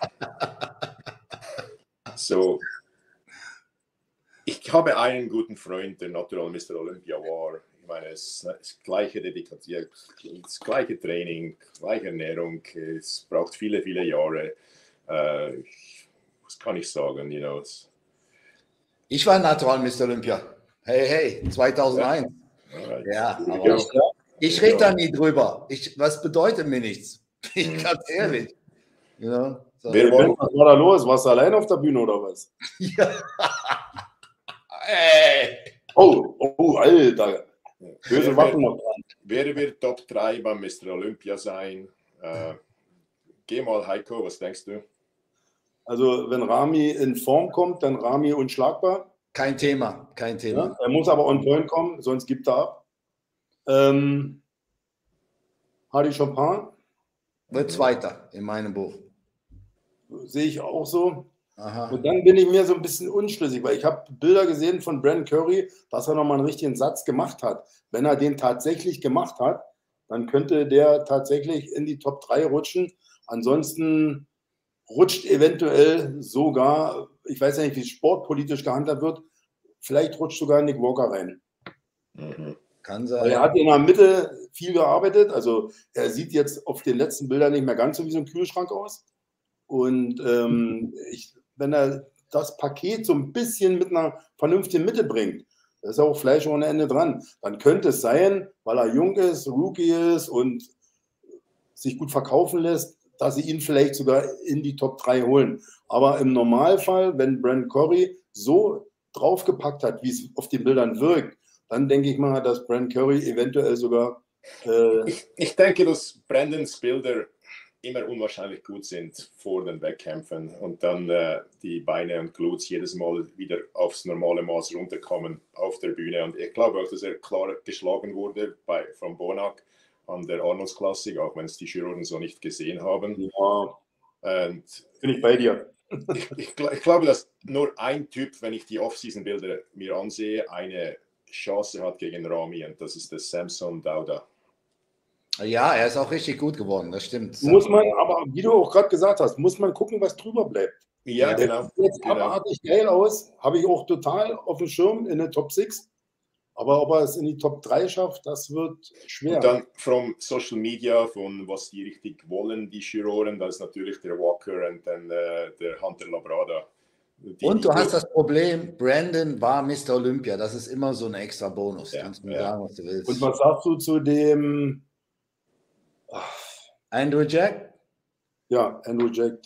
So, ich habe einen guten Freund, der Natural Mister Olympia war. Ich meine, es ist das gleiche Dedikation, das gleiche Training, gleiche Ernährung. Es braucht viele, viele Jahre. Äh, was kann ich sagen? You know, ich war Natural Mister Olympia. Hey, hey, zweitausendeins. Ja, ja aber ich, ich rede da nie drüber. Ich, was bedeutet mir nichts? Ich ganz ehrlich. You know? So. Wer, was war da los? Warst du allein auf der Bühne oder was? Ja. Ey. Oh, oh, Alter. Böse Waffen noch dran. Wer wird Top drei beim Mister Olympia sein? Äh, geh mal, Heiko, was denkst du? Also, wenn Rami in Form kommt, dann Rami unschlagbar. Kein Thema, kein Thema. Ja, er muss aber on point kommen, sonst gibt er ab. Ähm, Hadi Chopin. Wird Zweiter in meinem Buch. Sehe ich auch so. Aha. Und dann bin ich mir so ein bisschen unschlüssig, weil ich habe Bilder gesehen von Brandon Curry, dass er nochmal einen richtigen Satz gemacht hat. Wenn er den tatsächlich gemacht hat, dann könnte der tatsächlich in die Top drei rutschen. Ansonsten rutscht eventuell sogar, ich weiß ja nicht, wie es sportpolitisch gehandhabt wird, vielleicht rutscht sogar Nick Walker rein. Mhm. Kann sein. Weil er hat in der Mitte viel gearbeitet, also er sieht jetzt auf den letzten Bildern nicht mehr ganz so wie so ein Kühlschrank aus. Und ähm, ich, wenn er das Paket so ein bisschen mit einer vernünftigen Mitte bringt, da ist auch Fleisch ohne Ende dran, dann könnte es sein, weil er jung ist, Rookie ist und sich gut verkaufen lässt, dass sie ihn vielleicht sogar in die Top drei holen. Aber im Normalfall, wenn Brandon Curry so draufgepackt hat, wie es auf den Bildern wirkt, dann denke ich mal, dass Brandon Curry eventuell sogar... Äh ich, ich denke, dass Brandons Bilder immer unwahrscheinlich gut sind vor den Wettkämpfen und dann äh, die Beine und Glutes jedes Mal wieder aufs normale Maß runterkommen auf der Bühne. Und ich glaube auch, dass er klar geschlagen wurde bei, von Bonac an der Arnolds Classic, auch wenn es die Chirurgen so nicht gesehen haben. Ja, und bin ich bei dir. ich, ich, ich glaube, dass nur ein Typ, wenn ich die Off-Season-Bilder mir ansehe, eine Chance hat gegen Rami, und das ist der Samson Dauda. Ja, er ist auch richtig gut geworden, das stimmt. Muss man, aber wie du auch gerade gesagt hast, muss man gucken, was drüber bleibt. Ja, Der genau. sieht jetzt genau. abartig geil aus, habe ich auch total auf dem Schirm in der Top sechs. Aber ob er es in die Top drei schafft, das wird schwer. Und dann vom Social Media, von was die richtig wollen, die Juroren, das ist natürlich der Walker und dann äh, der Hunter Labrada. Die, und du die, hast das Problem, Brandon war Mister Olympia. Das ist immer so ein extra Bonus. Ja, Kannst du mir ja. sagen, was du willst. Und was sagst du zu dem Andrew Jack? Ja, Andrew Jack?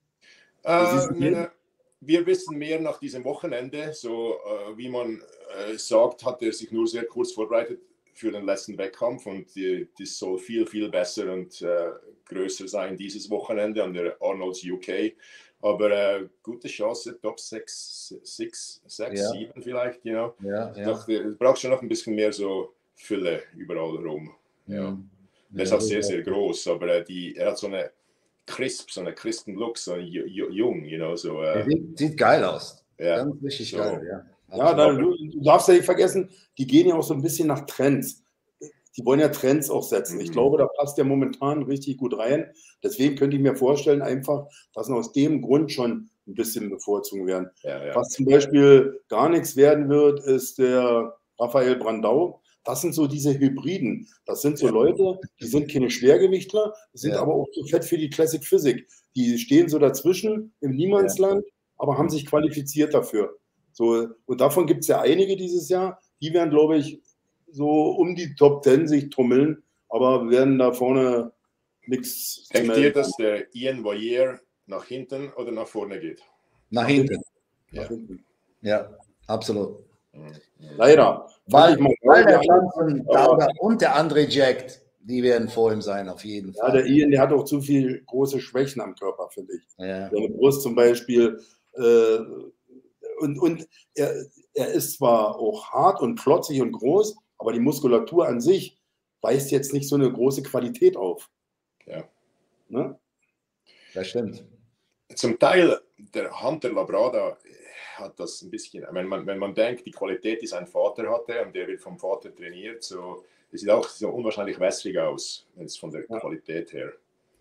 Äh, meine, wir wissen mehr nach diesem Wochenende. So äh, wie man äh, sagt, hat er sich nur sehr kurz vorbereitet für den letzten Wettkampf, und die, das soll viel, viel besser und äh, größer sein dieses Wochenende an der Arnold's U K. Aber äh, gute Chance, Top sechs, sechs, sechs, Ja. sieben vielleicht. You know? Ja, ja. Doch, du brauchst schon noch ein bisschen mehr so Fülle überall rum. Ja. Mhm. Der ist Ja, auch sehr, das sehr ist- groß, aber äh, die, er hat so eine crisp, so einen crispen Look, so ju- ju- jung, you know, so. Er Äh, sieht, sieht geil aus. ja, Ganz richtig so. geil, ja. Ja, Absolut. dann, du, du darfst ja nicht vergessen, die gehen ja auch so ein bisschen nach Trends. Die wollen ja Trends auch setzen. Ich Mhm. glaube, da passt der momentan richtig gut rein. Deswegen könnte ich mir vorstellen, einfach, dass sie aus dem Grund schon ein bisschen bevorzugen werden. Ja, ja. Was zum Beispiel gar nichts werden wird, ist der Rafael Brandau. Das sind so diese Hybriden. Das sind so Ja. Leute, die sind keine Schwergewichtler, sind Ja. aber auch zu fett für die Classic Physik. Die stehen so dazwischen im Niemandsland, aber haben sich qualifiziert dafür. So, und davon gibt es ja einige dieses Jahr. Die werden, glaube ich, so um die Top Ten sich tummeln, aber werden da vorne nichts zu Denkt ihr, melden. dass der Ian Voyer nach hinten oder nach vorne geht? Nach Nach hinten. Ja. Nach hinten. Ja, absolut. Mhm. Leider. Weil, Fand ich mal weil der traurig, Johnson, aber- Dauda und der André Jack, die werden vor ihm sein, auf jeden Ja, Fall. der Ian, der hat auch zu viel große Schwächen am Körper, finde ich. Ja. Seine Brust zum Beispiel. Äh, und und er, er ist zwar auch hart und klotzig und groß, aber die Muskulatur an sich weist jetzt nicht so eine große Qualität auf. Ja. Ne? Das stimmt. Zum Teil, der Hunter Labrada hat das ein bisschen, wenn man, wenn man denkt, die Qualität, die sein Vater hatte, und der wird vom Vater trainiert, so, das sieht auch so unwahrscheinlich wässrig aus, wenn es von der Ja. Qualität her.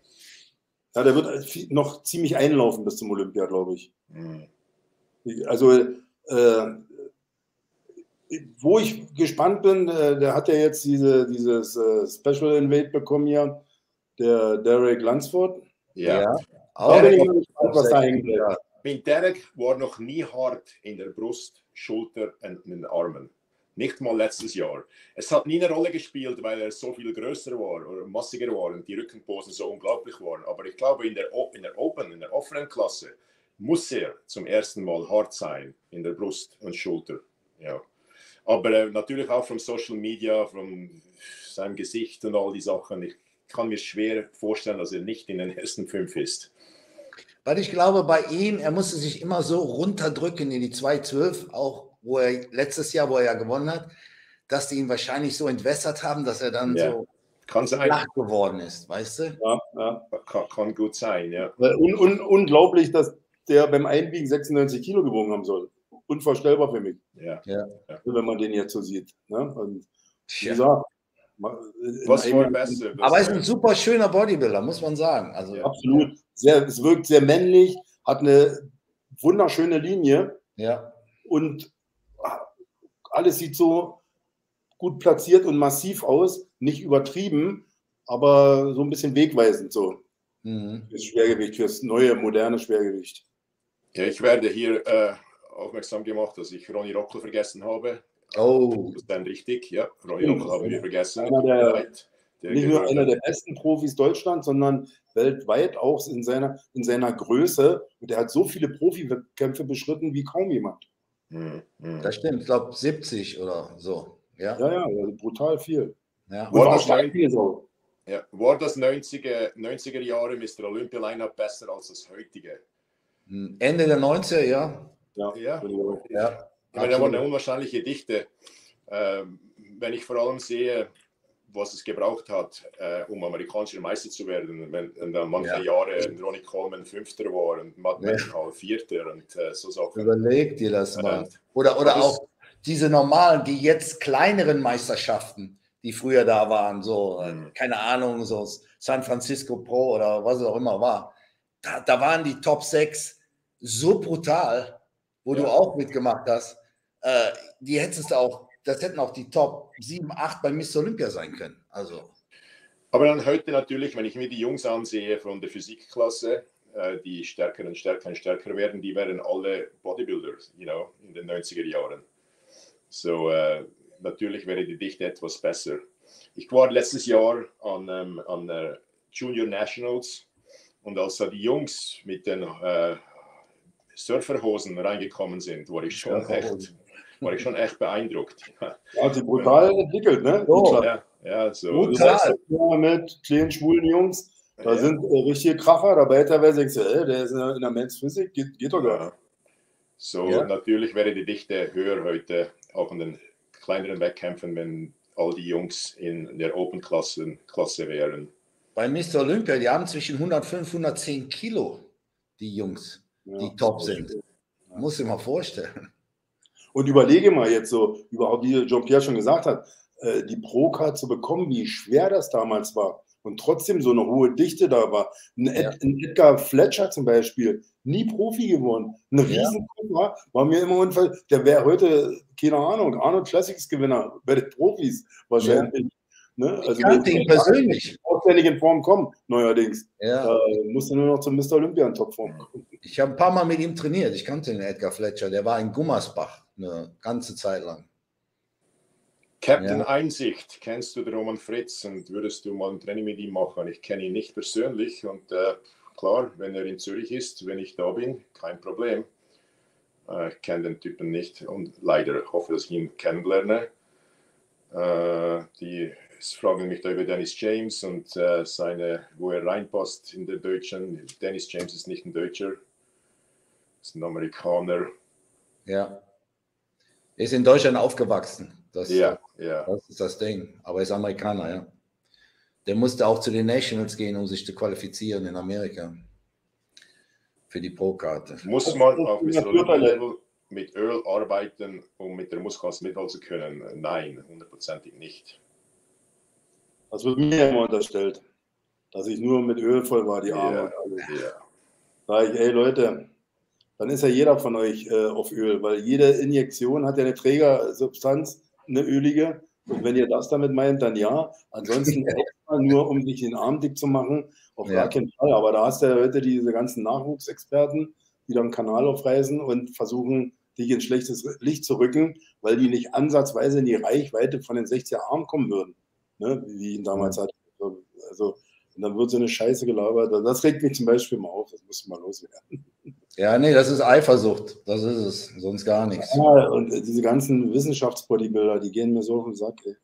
Ja, der wird viel- noch ziemlich einlaufen bis zum Olympia, glaube ich. Mhm. Also, äh, wo ich gespannt bin, äh, der hat ja jetzt diese, dieses äh, Special Invade bekommen hier, der Derek Lunsford. Ja. Ja. Da Auch bin ich Top- mal gespannt, Top was da sechs. hängen bleibt. Mit Derek war noch nie hart in der Brust, Schulter und in den Armen. Nicht mal letztes Jahr. Es hat nie eine Rolle gespielt, weil er so viel größer war oder massiger war und die Rückenposen so unglaublich waren. Aber ich glaube, in der, O- in der Open, in der offenen Klasse, muss er zum ersten Mal hart sein in der Brust und Schulter. Ja. Aber äh, natürlich auch vom Social Media, von seinem Gesicht und all die Sachen. Ich kann mir schwer vorstellen, dass er nicht in den ersten fünf ist. Weil ich glaube, bei ihm, er musste sich immer so runterdrücken in die zwei zwölf, auch wo er letztes Jahr, wo er ja gewonnen hat, dass die ihn wahrscheinlich so entwässert haben, dass er dann Ja. so Kann sein. flach geworden ist, weißt du? Ja, ja. Kann, kann gut sein, ja. Un, un, unglaublich, dass der beim Einwiegen sechsundneunzig Kilo gewogen haben soll. Unvorstellbar für mich, ja. wenn man den jetzt so sieht. Ne? Und wie Tja. gesagt, ma- in Was war einem- besser? Aber er ist Das, ein super schöner Bodybuilder, muss man sagen. Also, Ja. Absolut. Sehr, es wirkt sehr männlich, hat eine wunderschöne Linie ja. und alles sieht so gut platziert und massiv aus. Nicht übertrieben, aber so ein bisschen wegweisend so Mhm. fürs Schwergewicht, fürs neue, moderne Schwergewicht. ja, ich werde hier äh, aufmerksam gemacht, dass ich Ronny Rockel vergessen habe. Oh, Das ist dann richtig, ja. Ronny Oh, Rockel haben wir vergessen. einer der- Tut mir leid. Der Nicht nur gehört- einer der besten Profis Deutschlands, sondern weltweit auch in seiner, in seiner Größe. Und er hat so viele Profikämpfe beschritten wie kaum jemand. Hm, hm. das stimmt. Ich glaube siebzig oder so. Ja. Ja, ja, also brutal viel. ja. Und War war das stark neun- viel so. Ja. War das neunziger, neunziger Jahre Mister Olympia-Line-Up besser als das heutige? Ende der neunziger, ja. Ja, Ja. würde ich auch. ja. Ich meine, da war eine Absolut. unwahrscheinliche Dichte. Ähm, wenn ich vor allem sehe, was es gebraucht hat, äh, um amerikanischer Meister zu werden. Wenn, wenn dann manche Ja. Jahre Ronnie Coleman Fünfter war und Matt Ja. Mendenhall Vierter und äh, so Sachen. Überleg dir das mal. Und Oder, oder das- auch diese normalen, die jetzt kleineren Meisterschaften, die früher da waren, so, äh, Mhm. keine Ahnung, so San Francisco Pro oder was es auch immer war. Da, da waren die Top sechs so brutal, wo Ja. du auch mitgemacht hast. Äh, die hättest du auch, das hätten auch die Top sieben, acht bei Mister Olympia sein können. Also, Aber dann heute natürlich, wenn ich mir die Jungs ansehe von der Physikklasse, äh, die stärker und stärker und stärker werden, die werden alle Bodybuilder, you know, in den neunziger Jahren. So, äh, natürlich wäre die Dichte etwas besser. Ich war letztes Jahr an, ähm, an äh, Junior Nationals und als da die Jungs mit den äh, Surferhosen reingekommen sind, war ich schon echt, war ich schon echt beeindruckt. Ja, hat sich brutal entwickelt, ne? So. Die Klasse. Ja, ja, so. Brutal. Du sagst ja mit kleinen, schwulen Jungs, da Ja. sind äh, richtige Kracher dabei, teilweise denkst du, ey, der ist in der, in der Men's Physik, geht, geht doch gar nicht. Ja. So, Ja. natürlich wäre die Dichte höher heute, auch in den kleineren Wettkämpfen, wenn all die Jungs in der Open-Klasse Klasse wären. bei Mister Olympia, die haben zwischen hundertfünf, hundertzehn Kilo, die Jungs, die Ja. top sind. Muss ich mal vorstellen. Und überlege mal jetzt so, überhaupt, wie Jean-Pierre schon gesagt hat, äh, die Pro-Card zu bekommen, wie schwer das damals war und trotzdem so eine hohe Dichte da war. Ein, Ja. Ed, ein Edgar Fletcher zum Beispiel, nie Profi geworden. Ein Ja. Riesenkopf, war mir immer unfall. Der wäre heute, keine Ahnung, Arnold Classics Gewinner bei den Profis wahrscheinlich. Ne? Also Ich kannte ihn persönlich. Auswendig in Form kommen, neuerdings. Ja. Da musste nur noch zum Mister Olympia in Topform kommen. Ich habe ein paar Mal mit ihm trainiert. Ich kannte den Edgar Fletcher. Der war in Gummersbach eine ganze Zeit lang. Captain Ja. Einsicht, kennst du den Roman Fritz und würdest du mal ein Training mit ihm machen? Ich kenne ihn nicht persönlich und äh, klar, wenn er in Zürich ist, wenn ich da bin, kein Problem. Äh, ich kenne den Typen nicht und leider hoffe, dass ich ihn kennenlerne. Äh, die fragen mich da über Dennis James und äh, seine, wo er reinpasst in den Deutschen. Dennis James ist nicht ein Deutscher, ist ein Amerikaner. Ja. Er ist in Deutschland aufgewachsen. Das, Ja, ja. das ist das Ding. Aber er ist Amerikaner, ja. Der musste auch zu den Nationals gehen, um sich zu qualifizieren in Amerika. Für die Pro-Karte. Muss man auf Mister Olympia-Level mit Öl arbeiten, um mit der Muskelmasse mithalten zu können? Nein, hundertprozentig nicht. Das wird mir immer unterstellt, dass ich nur mit Öl voll war, die Arme. Ja, und alles. ja. Da sage ich, ey Leute, dann ist ja jeder von euch äh, auf Öl, weil jede Injektion hat ja eine Trägersubstanz, eine ölige. Und wenn ihr das damit meint, dann ja. Ansonsten extra nur, um sich den Arm dick zu machen, auf Ja. gar keinen Fall. Aber da hast du ja heute diese ganzen Nachwuchsexperten, die dann einen Kanal aufreißen und versuchen, dich in schlechtes Licht zu rücken, weil die nicht ansatzweise in die Reichweite von den sechziger Armen kommen würden. Ne? Wie ihn damals Ja. hat. Also, und dann wird so eine Scheiße gelabert. Das regt mich zum Beispiel mal auf. Das muss mal loswerden. Ja, nee, das ist Eifersucht. Das ist es. Sonst gar nichts. Ja, und diese ganzen Wissenschaftsbodybuilder, die gehen mir so auf den Sack, ey.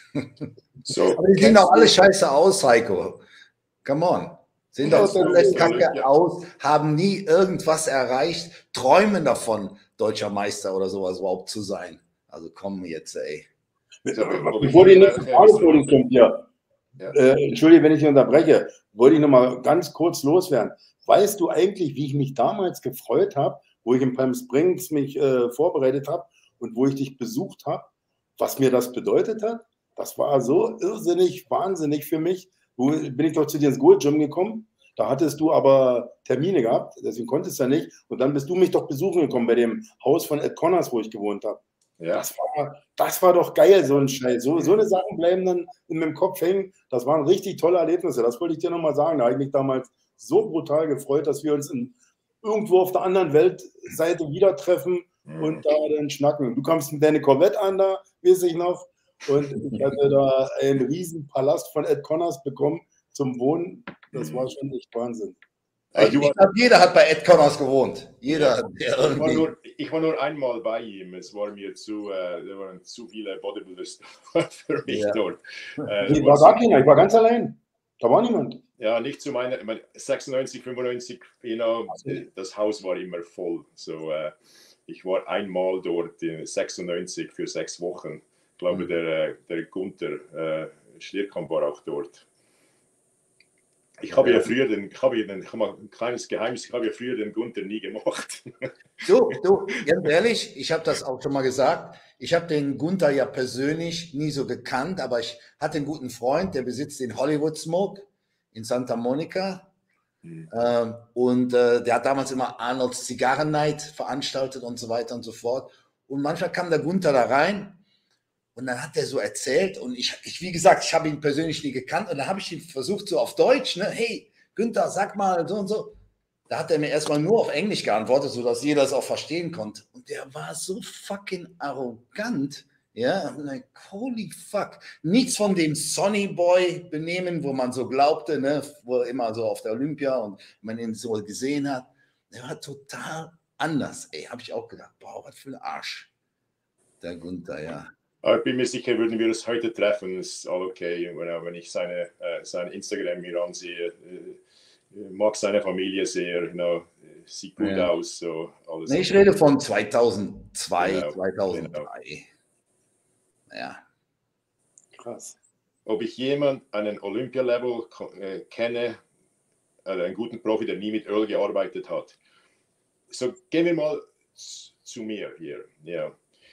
So, Aber die sehen doch alle scheiße aus, Heiko. Come on. Sehen doch Ja, komplett ja. kacke aus, haben nie irgendwas erreicht, träumen davon, deutscher Meister oder sowas überhaupt zu sein. Also komm jetzt, ey. Bevor die nächste Frage vor uns kommt, ja. Ja. Äh, Entschuldige, wenn ich dich unterbreche, wollte ich noch mal ganz kurz loswerden. Weißt du eigentlich, wie ich mich damals gefreut habe, wo ich in Palm Springs mich äh, vorbereitet habe und wo ich dich besucht habe, was mir das bedeutet hat? Das war so irrsinnig, wahnsinnig für mich. Wo bin ich doch zu dir ins Gold Gym gekommen? Da hattest du aber Termine gehabt, deswegen konntest du ja nicht. Und dann bist du mich doch besuchen gekommen bei dem Haus von Ed Connors, wo ich gewohnt habe. Ja. Das war, das war doch geil, so ein Scheiß. So, so eine Sachen bleiben dann in meinem Kopf hängen. Das waren richtig tolle Erlebnisse. Das wollte ich dir nochmal sagen. Da habe ich mich damals so brutal gefreut, dass wir uns in, irgendwo auf der anderen Weltseite wieder treffen und da dann schnacken. Du kamst mit deiner Corvette an, da weiß ich noch. Und ich hatte da einen riesen Palast von Ed Connors bekommen zum Wohnen. Das war schon echt Wahnsinn. Äh, Ich du war, glaube, jeder hat bei Ed Connors gewohnt. Jeder, Ja. der ich, war irgendwie. nur, ich war nur einmal bei ihm. Es war mir zu, äh, da waren zu viele Bodybuilders für mich Ja. dort. Äh, Ich es war war gar keiner, ich war ganz allein. Da war niemand. Ja, nicht zu meiner, ich meine, sechsundneunzig, fünfundneunzig, you know, das Haus war immer voll. So, äh, ich war einmal dort in sechsundneunzig für sechs Wochen. Ich glaube, Mhm. der, äh, der Gunther, äh, Stierkamp war auch dort. Ich habe ja früher den, ich habe den, ich habe mal ein kleines Geheimnis, ich habe ja früher den Gunther nie gemacht. Du, du, ganz ehrlich, ich habe das auch schon mal gesagt. Ich habe den Gunther ja persönlich nie so gekannt, aber ich hatte einen guten Freund, der besitzt den Hollywood Smoke in Santa Monica. Mhm. Ähm, und äh, der hat damals immer Arnolds Zigarren Night veranstaltet und so weiter und so fort. Und manchmal kam der Gunther da rein und dann hat er so erzählt und ich, ich wie gesagt, ich habe ihn persönlich nie gekannt und dann habe ich ihn versucht so auf Deutsch, ne, hey, Günther, sag mal so und so. Da hat er mir erstmal nur auf Englisch geantwortet, sodass jeder es auch verstehen konnte. Und der war so fucking arrogant. Ja, like, holy fuck. Nichts von dem Sonny Boy Benehmen, wo man so glaubte, ne, wo er immer so auf der Olympia und man ihn so gesehen hat. Der war total anders. Ey, habe ich auch gedacht, boah, was für ein Arsch. Der Gunther, ja. Aber ich bin mir sicher, würden wir uns heute treffen, ist all okay. Wenn ich seine, äh, sein Instagram mir ansehe, äh, mag seine Familie sehr, you know, sieht gut ja. aus. So, alles nee, ich rede von zweitausendzwei, genau, zweitausenddrei. Genau. Ja. Krass. Ob ich jemanden an einem Olympia-Level äh, kenne, also einen guten Profi, der nie mit Öl gearbeitet hat. So, gehen wir mal zu mir hier. Ja.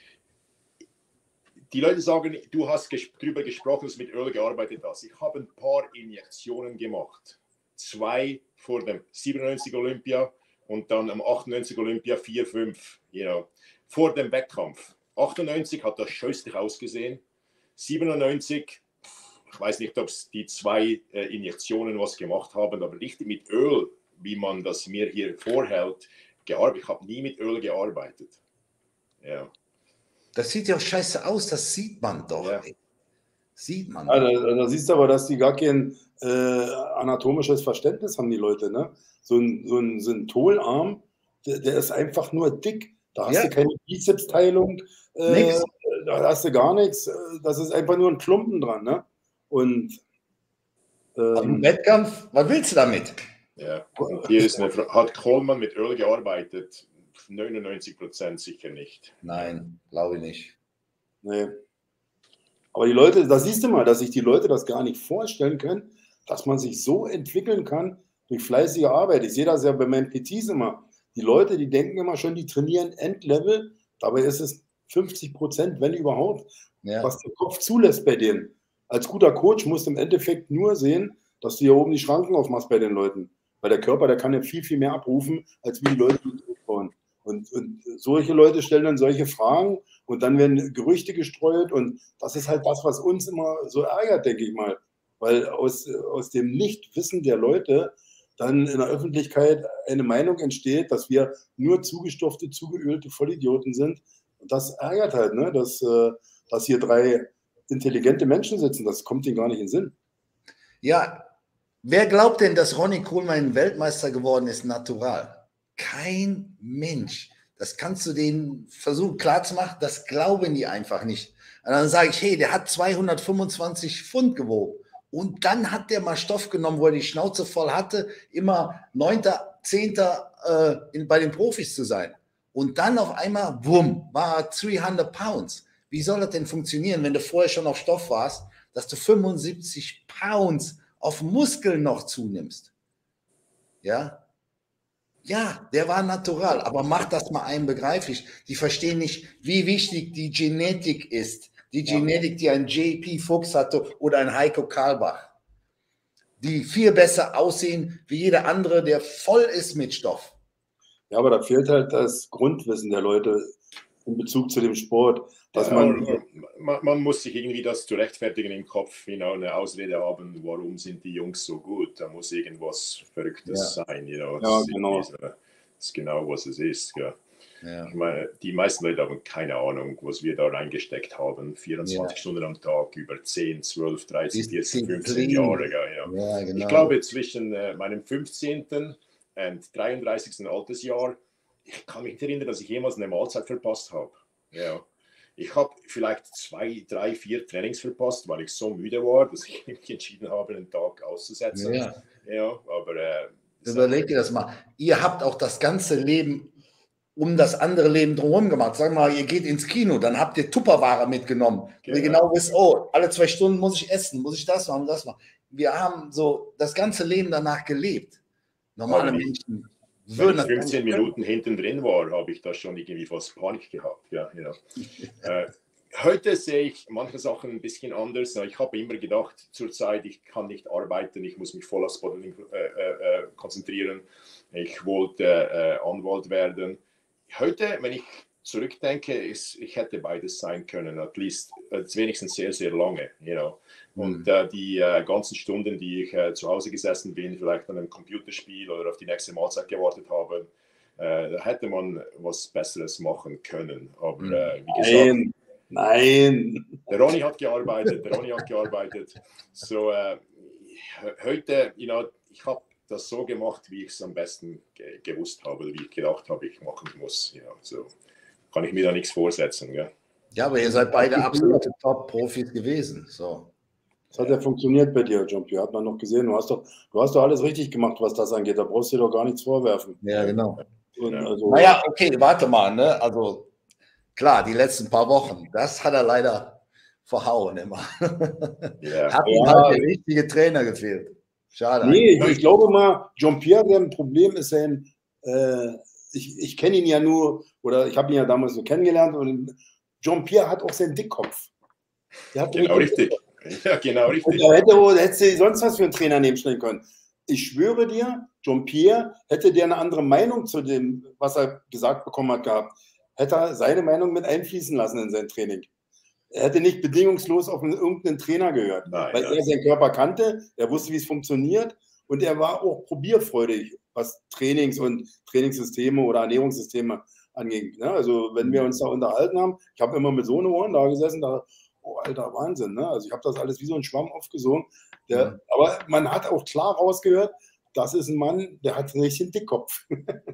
Die Leute sagen, du hast ges darüber gesprochen, dass du mit Öl gearbeitet hast. Ich habe ein paar Injektionen gemacht. Zwei vor dem siebenundneunzig Olympia und dann am achtundneunzig Olympia vier, fünf, you know, vor dem Wettkampf. achtundneunzig hat das scheußlich ausgesehen. siebenundneunzig, ich weiß nicht, ob es die zwei äh, Injektionen was gemacht haben, aber richtig mit Öl, wie man das mir hier vorhält, gearbeitet. Ich habe nie mit Öl gearbeitet. Ja. Das sieht ja auch scheiße aus, das sieht man doch. Ja. Sieht man. Ja, da, da siehst du aber, dass die gar kein äh, anatomisches Verständnis haben, die Leute. Ne? So ein, so ein, so ein Tolarm, der, der ist einfach nur dick. Da hast ja. du keine Bizepsteilung, äh, da hast du gar nichts. Das ist einfach nur ein Klumpen dran. Ne? Und ähm, im Wettkampf, was willst du damit? Ja, und hier ist eine, hat Coleman mit Öl gearbeitet? neunundneunzig Prozent sicher nicht. Nein, glaube ich nicht. Nee. Aber die Leute, da siehst du mal, dass sich die Leute das gar nicht vorstellen können, dass man sich so entwickeln kann durch fleißige Arbeit. Ich sehe das ja bei meinen P Ts immer. Die Leute, die denken immer schon, die trainieren Endlevel. Dabei ist es fünfzig Prozent, wenn überhaupt, ja. was der Kopf zulässt bei denen. Als guter Coach musst du im Endeffekt nur sehen, dass du hier oben die Schranken aufmachst bei den Leuten. Weil der Körper, der kann ja viel, viel mehr abrufen, als wie die Leute aufbauen. Und, und solche Leute stellen dann solche Fragen und dann werden Gerüchte gestreut und das ist halt das, was uns immer so ärgert, denke ich mal. Weil aus, aus dem Nichtwissen der Leute dann in der Öffentlichkeit eine Meinung entsteht, dass wir nur zugestopfte, zugeölte Vollidioten sind. Und das ärgert halt, ne? dass, dass hier drei intelligente Menschen sitzen. Das kommt ihnen gar nicht in den Sinn. Ja, wer glaubt denn, dass Ronnie Coleman Weltmeister geworden ist, natural? Kein Mensch. Das kannst du denen versuchen klarzumachen, das glauben die einfach nicht. Und dann sage ich, hey, der hat zweihundertfünfundzwanzig Pfund gewogen. Und dann hat der mal Stoff genommen, wo er die Schnauze voll hatte, immer neunter, zehnter äh, in, bei den Profis zu sein. Und dann auf einmal, bumm, war er dreihundert Pounds. Wie soll das denn funktionieren, wenn du vorher schon auf Stoff warst, dass du fünfundsiebzig Pounds auf Muskeln noch zunimmst? Ja, Ja, der war natural, aber mach das mal einem begreiflich. Die verstehen nicht, wie wichtig die Genetik ist. Die Genetik, die ein J P Fuchs hatte oder ein Heiko Karlbach. Die viel besser aussehen wie jeder andere, der voll ist mit Stoff. Ja, aber da fehlt halt das Grundwissen der Leute in Bezug zu dem Sport. Dass ja, man, man, man muss sich irgendwie das zu rechtfertigen im Kopf, you know, eine Ausrede haben, warum sind die Jungs so gut. Da muss irgendwas Verrücktes ja. sein. You know. Ja, das, genau. Ist, das ist genau, was es ist. Ja. Ja. Ich meine, die meisten Leute haben keine Ahnung, was wir da reingesteckt haben. vierundzwanzig ja. Stunden am Tag, über zehn, zwölf, dreizehn, vierzehn, fünfzehn Jahre. Ja. Ja, genau. Ich glaube, zwischen äh, meinem fünfzehnten und dreiunddreißigsten Altersjahr, ich kann mich nicht erinnern, dass ich jemals eine Mahlzeit verpasst habe. Ja. Ich habe vielleicht zwei, drei, vier Trainings verpasst, weil ich so müde war, dass ich mich entschieden habe, einen Tag auszusetzen. Ja. Ja, aber, äh, überleg dir das mal. Ihr habt auch das ganze Leben um das andere Leben drumherum gemacht. Sag mal, ihr geht ins Kino, dann habt ihr Tupperware mitgenommen. Genau. Ihr genau wisst, oh, alle zwei Stunden muss ich essen, muss ich das machen, das machen. Wir haben so das ganze Leben danach gelebt. Normale Aber Menschen würden das. Wenn ich fünfzehn Minuten hinten drin war, habe ich da schon irgendwie fast Panik gehabt. Ja, ja. äh, heute sehe ich manche Sachen ein bisschen anders. Ich habe immer gedacht, zurzeit, ich kann nicht arbeiten, ich muss mich voll aufs Bodybuilding äh, äh, konzentrieren. Ich wollte äh, Anwalt werden. Heute, wenn ich zurückdenke, ist, ich hätte beides sein können, at least, äh, wenigstens sehr, sehr lange. You know? Und äh, die äh, ganzen Stunden, die ich äh, zu Hause gesessen bin, vielleicht an einem Computerspiel oder auf die nächste Mahlzeit gewartet habe, äh, da hätte man was Besseres machen können. Aber äh, wie gesagt, nein, nein. Der Ronny hat gearbeitet, der Ronny hat gearbeitet. So, äh, heute, you know, ich habe das so gemacht, wie ich es am besten ge gewusst habe, wie ich gedacht habe, ich machen muss. You know? So kann ich mir da nichts vorsetzen. Ja, ja, aber ihr seid beide absolute Top-Profis gewesen. So. Das hat ja funktioniert bei dir, Jean-Pierre, hat man noch gesehen. Du hast, doch, du hast doch alles richtig gemacht, was das angeht. Da brauchst du dir doch gar nichts vorwerfen. Ja, genau. Und ja. Also, naja, okay, warte mal. Ne? Also klar, die letzten paar Wochen, das hat er leider verhauen immer. Ja. Hat ihm ja. halt der richtige Trainer gefehlt. Schade. Nee, ich, ich glaube mal, Jean-Pierre, der ein Problem ist, sein, äh, ich, ich kenne ihn ja nur, oder ich habe ihn ja damals so kennengelernt, und Jean-Pierre hat auch seinen Dickkopf. Der hat genau richtig. Ja, genau richtig. Und da hätte, da hätte sie sonst was für einen Trainer nehmen können. Ich schwöre dir, Jean-Pierre, hätte der eine andere Meinung zu dem, was er gesagt bekommen hat, gehabt, hätte er seine Meinung mit einfließen lassen in sein Training. Er hätte nicht bedingungslos auf einen, irgendeinen Trainer gehört, nein, weil nein. er seinen Körper kannte, er wusste, wie es funktioniert, und er war auch probierfreudig, was Trainings und Trainingssysteme oder Ernährungssysteme anging. Ja, also wenn wir uns da unterhalten haben, ich habe immer mit so einem Ohren da gesessen, da, oh alter Wahnsinn, ne? Also ich habe das alles wie so ein Schwamm aufgesogen. Der, mhm. Aber man hat auch klar rausgehört, das ist ein Mann, der hat einen richtigen Dickkopf.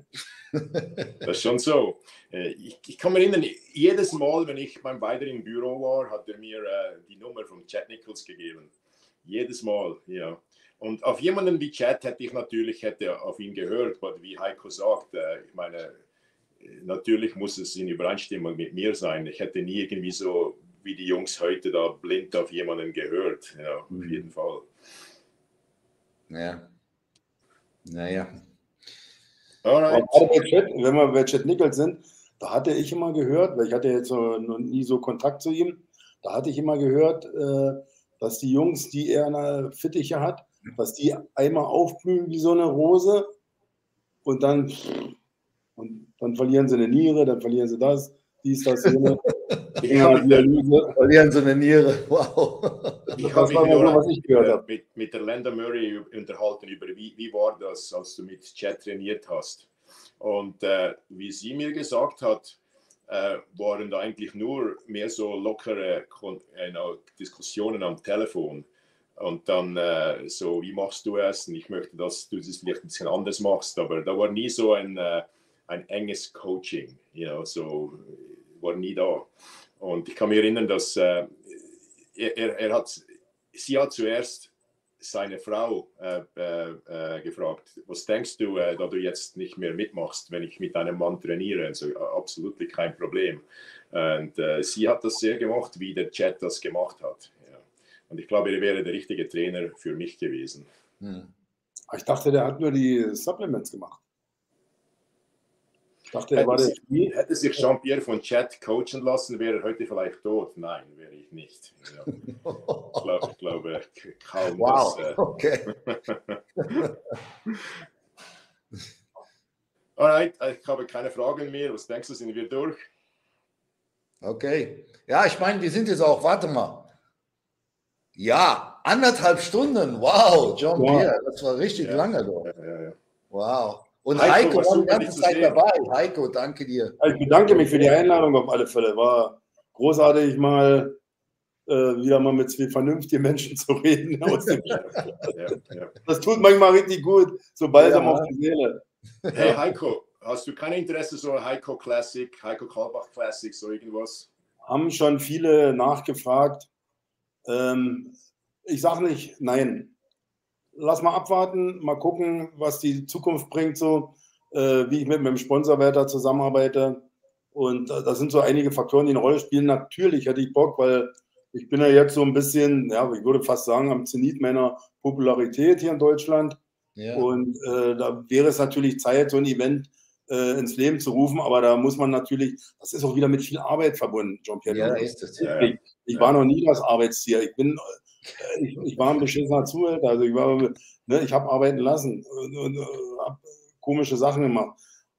Das ist schon so. Ich, ich kann mich erinnern, jedes Mal, wenn ich beim Beider im Büro war, hat er mir äh, die Nummer von Chad Nichols gegeben. Jedes Mal, ja. Und auf jemanden wie Chad hätte ich natürlich hätte auf ihn gehört, aber wie Heiko sagt, äh, ich meine, natürlich muss es in Übereinstimmung mit mir sein. Ich hätte nie irgendwie so wie die Jungs heute da blind auf jemanden gehört. Ja, auf jeden Fall. Ja. Naja. Alright. Bei Chad, wenn wir bei Chad Nichols sind, da hatte ich immer gehört, weil ich hatte jetzt noch nie so Kontakt zu ihm, da hatte ich immer gehört, dass die Jungs, die er in der Fittiche hat, dass die einmal aufblühen wie so eine Rose und dann, und dann verlieren sie eine Niere, dann verlieren sie das, dies, das, jene. Verlieren sie eine Niere, wow. Ich habe mich nur was ich gehört habe. Mit, mit der Landa Murray unterhalten über, wie, wie war das, als du mit Chad trainiert hast. Und äh, wie sie mir gesagt hat, äh, waren da eigentlich nur mehr so lockere äh, Diskussionen am Telefon. Und dann äh, so, wie machst du es? Und ich möchte, dass du das vielleicht ein bisschen anders machst. Aber da war nie so ein, äh, ein enges Coaching, you know, so war nie da. Und ich kann mich erinnern, dass äh, er, er hat, sie hat zuerst seine Frau äh, äh, gefragt, was denkst du, äh, da du jetzt nicht mehr mitmachst, wenn ich mit einem Mann trainiere? Also absolut kein Problem. Und äh, sie hat das sehr gemacht, wie der Chad das gemacht hat. Ja. Und ich glaube, er wäre der richtige Trainer für mich gewesen. Hm. Ich dachte, der hat nur die Supplements gemacht. Ich dachte, er hätte, war sich, hätte sich Jean-Pierre von Chad coachen lassen, wäre er heute vielleicht tot. Nein, wäre ich nicht. Ja. Ich, glaube, ich glaube kaum. Wow, dass, äh okay. Alright, ich habe keine Fragen mehr. Was denkst du, sind wir durch? Okay. Ja, ich meine, wir sind jetzt auch, warte mal. Ja, anderthalb Stunden. Wow, Jean-Pierre, das war richtig ja. lange doch. Ja, ja, ja. Wow. Und Heiko, Heiko war die ganze Zeit dabei. Heiko, danke dir. Ich bedanke mich für die Einladung auf alle Fälle. War großartig, mal äh, wieder mal mit zwei vernünftigen Menschen zu reden. Aus dem ja, ja. Das tut manchmal richtig gut, so balsam ja. auf die Seele. Hey Heiko, hast du kein Interesse so Heiko Classic, Heiko Kalbach Classic, so irgendwas? Haben schon viele nachgefragt. Ähm, ich sage nicht nein. Lass mal abwarten, mal gucken, was die Zukunft bringt. So, äh, wie ich mit meinem Sponsor weiter zusammenarbeite. Und äh, das sind so einige Faktoren, die eine Rolle spielen. Natürlich hätte ich Bock, weil ich bin ja jetzt so ein bisschen, ja, ich würde fast sagen, am Zenit meiner Popularität hier in Deutschland. Ja. Und äh, da wäre es natürlich Zeit, so ein Event äh, ins Leben zu rufen, aber da muss man natürlich, das ist auch wieder mit viel Arbeit verbunden, Jean-Pierre. Ja, ist es. Ja, ja. Ich, ich ja. war noch nie das Arbeitstier. Ich bin, ich, ich war ein beschissener Zuhälter, also ich war, ne, ich habe arbeiten lassen und, und, und habe komische Sachen gemacht.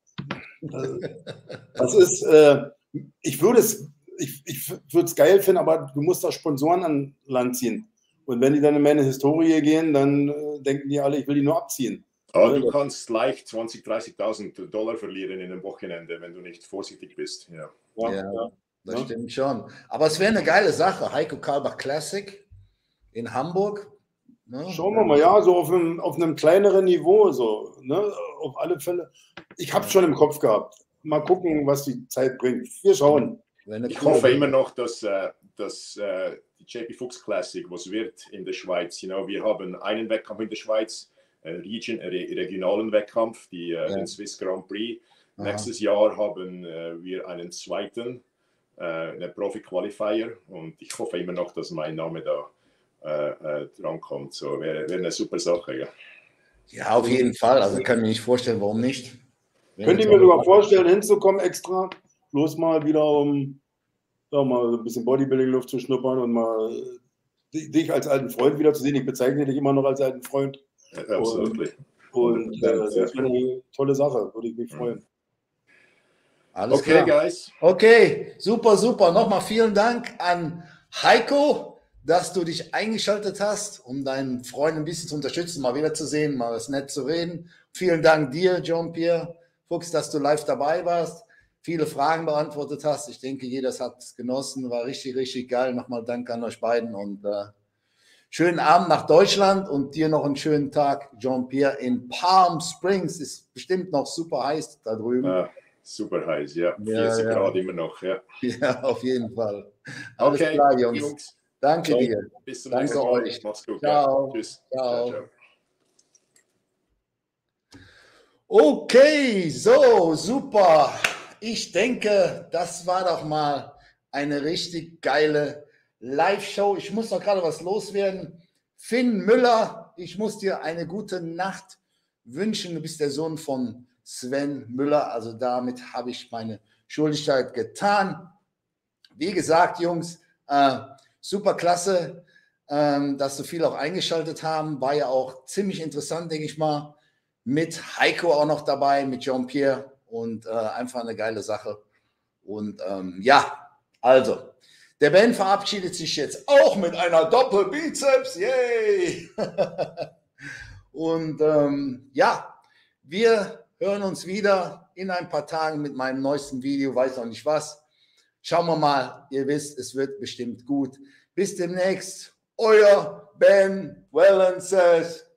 Das ist, äh, ich würde es, ich, ich würde es geil finden, aber du musst da Sponsoren an Land ziehen. Und wenn die dann in meine Historie gehen, dann äh, denken die alle, ich will die nur abziehen. Aber du kannst leicht zwanzigtausend, dreißigtausend Dollar verlieren in einem Wochenende, wenn du nicht vorsichtig bist. Ja, ja, ja das ja. stimmt schon. Aber es wäre eine geile Sache. Heiko Kalbach Classic in Hamburg. Ne? Schauen wir mal, ja, so auf einem, auf einem kleineren Niveau, so, ne? Auf alle Fälle. Ich habe es schon im Kopf gehabt. Mal gucken, was die Zeit bringt. Wir schauen. Ich hoffe immer noch, dass, äh, dass äh, die J P Fuchs Classic was wird in der Schweiz. You know, wir haben einen Wettkampf in der Schweiz, einen Region, re regionalen Wettkampf, die, äh, ja. den Swiss Grand Prix. Aha. Nächstes Jahr haben äh, wir einen zweiten, äh, einen Profi-Qualifier, und ich hoffe immer noch, dass mein Name da äh, äh, drankommt. So wäre wär eine super Sache. Ja. Ja, auf jeden Fall. Also kann ich mir nicht vorstellen, warum nicht. Könnt ihr mir sogar vorstellen, hinzukommen extra, bloß mal wieder, um ja, mal ein bisschen Bodybuilding-Luft zu schnuppern und mal dich als alten Freund wiederzusehen. Ich bezeichne dich immer noch als alten Freund. Ja, absolut. Und, und äh, das wäre eine tolle Sache, würde ich mich freuen. Alles okay, klar. Guys. Okay, super, super. Nochmal vielen Dank an Heiko, dass du dich eingeschaltet hast, um deinen Freund ein bisschen zu unterstützen, mal wieder zu sehen, mal was nett zu reden. Vielen Dank dir, Jean-Pierre Fuchs, dass du live dabei warst, viele Fragen beantwortet hast. Ich denke, jeder hat es genossen, war richtig, richtig geil. Nochmal Dank an euch beiden und äh, schönen Abend nach Deutschland und dir noch einen schönen Tag, Jean-Pierre, in Palm Springs. Ist bestimmt noch super heiß da drüben. Ah, super heiß, ja. ja vierzig ja. Grad immer noch, ja. Ja, auf jeden Fall. Alles okay, klar, Jungs. Jungs. Danke ciao. dir. Bis zum Danke nächsten Mal. euch. Macht's gut. Ciao. Ja. Tschüss. Ciao. Ciao, ciao. Okay, so, super. Ich denke, das war doch mal eine richtig geile Live-Show. Ich muss noch gerade was loswerden. Finn Müller, ich muss dir eine gute Nacht wünschen. Du bist der Sohn von Sven Müller. Also damit habe ich meine Schuldigkeit getan. Wie gesagt, Jungs, äh, super klasse, äh, dass so viele auch eingeschaltet haben. War ja auch ziemlich interessant, denke ich mal. Mit Heiko auch noch dabei, mit Jean-Pierre und äh, einfach eine geile Sache. Und ähm, ja, also, der Ben verabschiedet sich jetzt auch mit einer Doppelbizeps. Yay! Und ähm, ja, wir hören uns wieder in ein paar Tagen mit meinem neuesten Video, weiß noch nicht was. Schauen wir mal, ihr wisst, es wird bestimmt gut. Bis demnächst, euer Ben Wellens.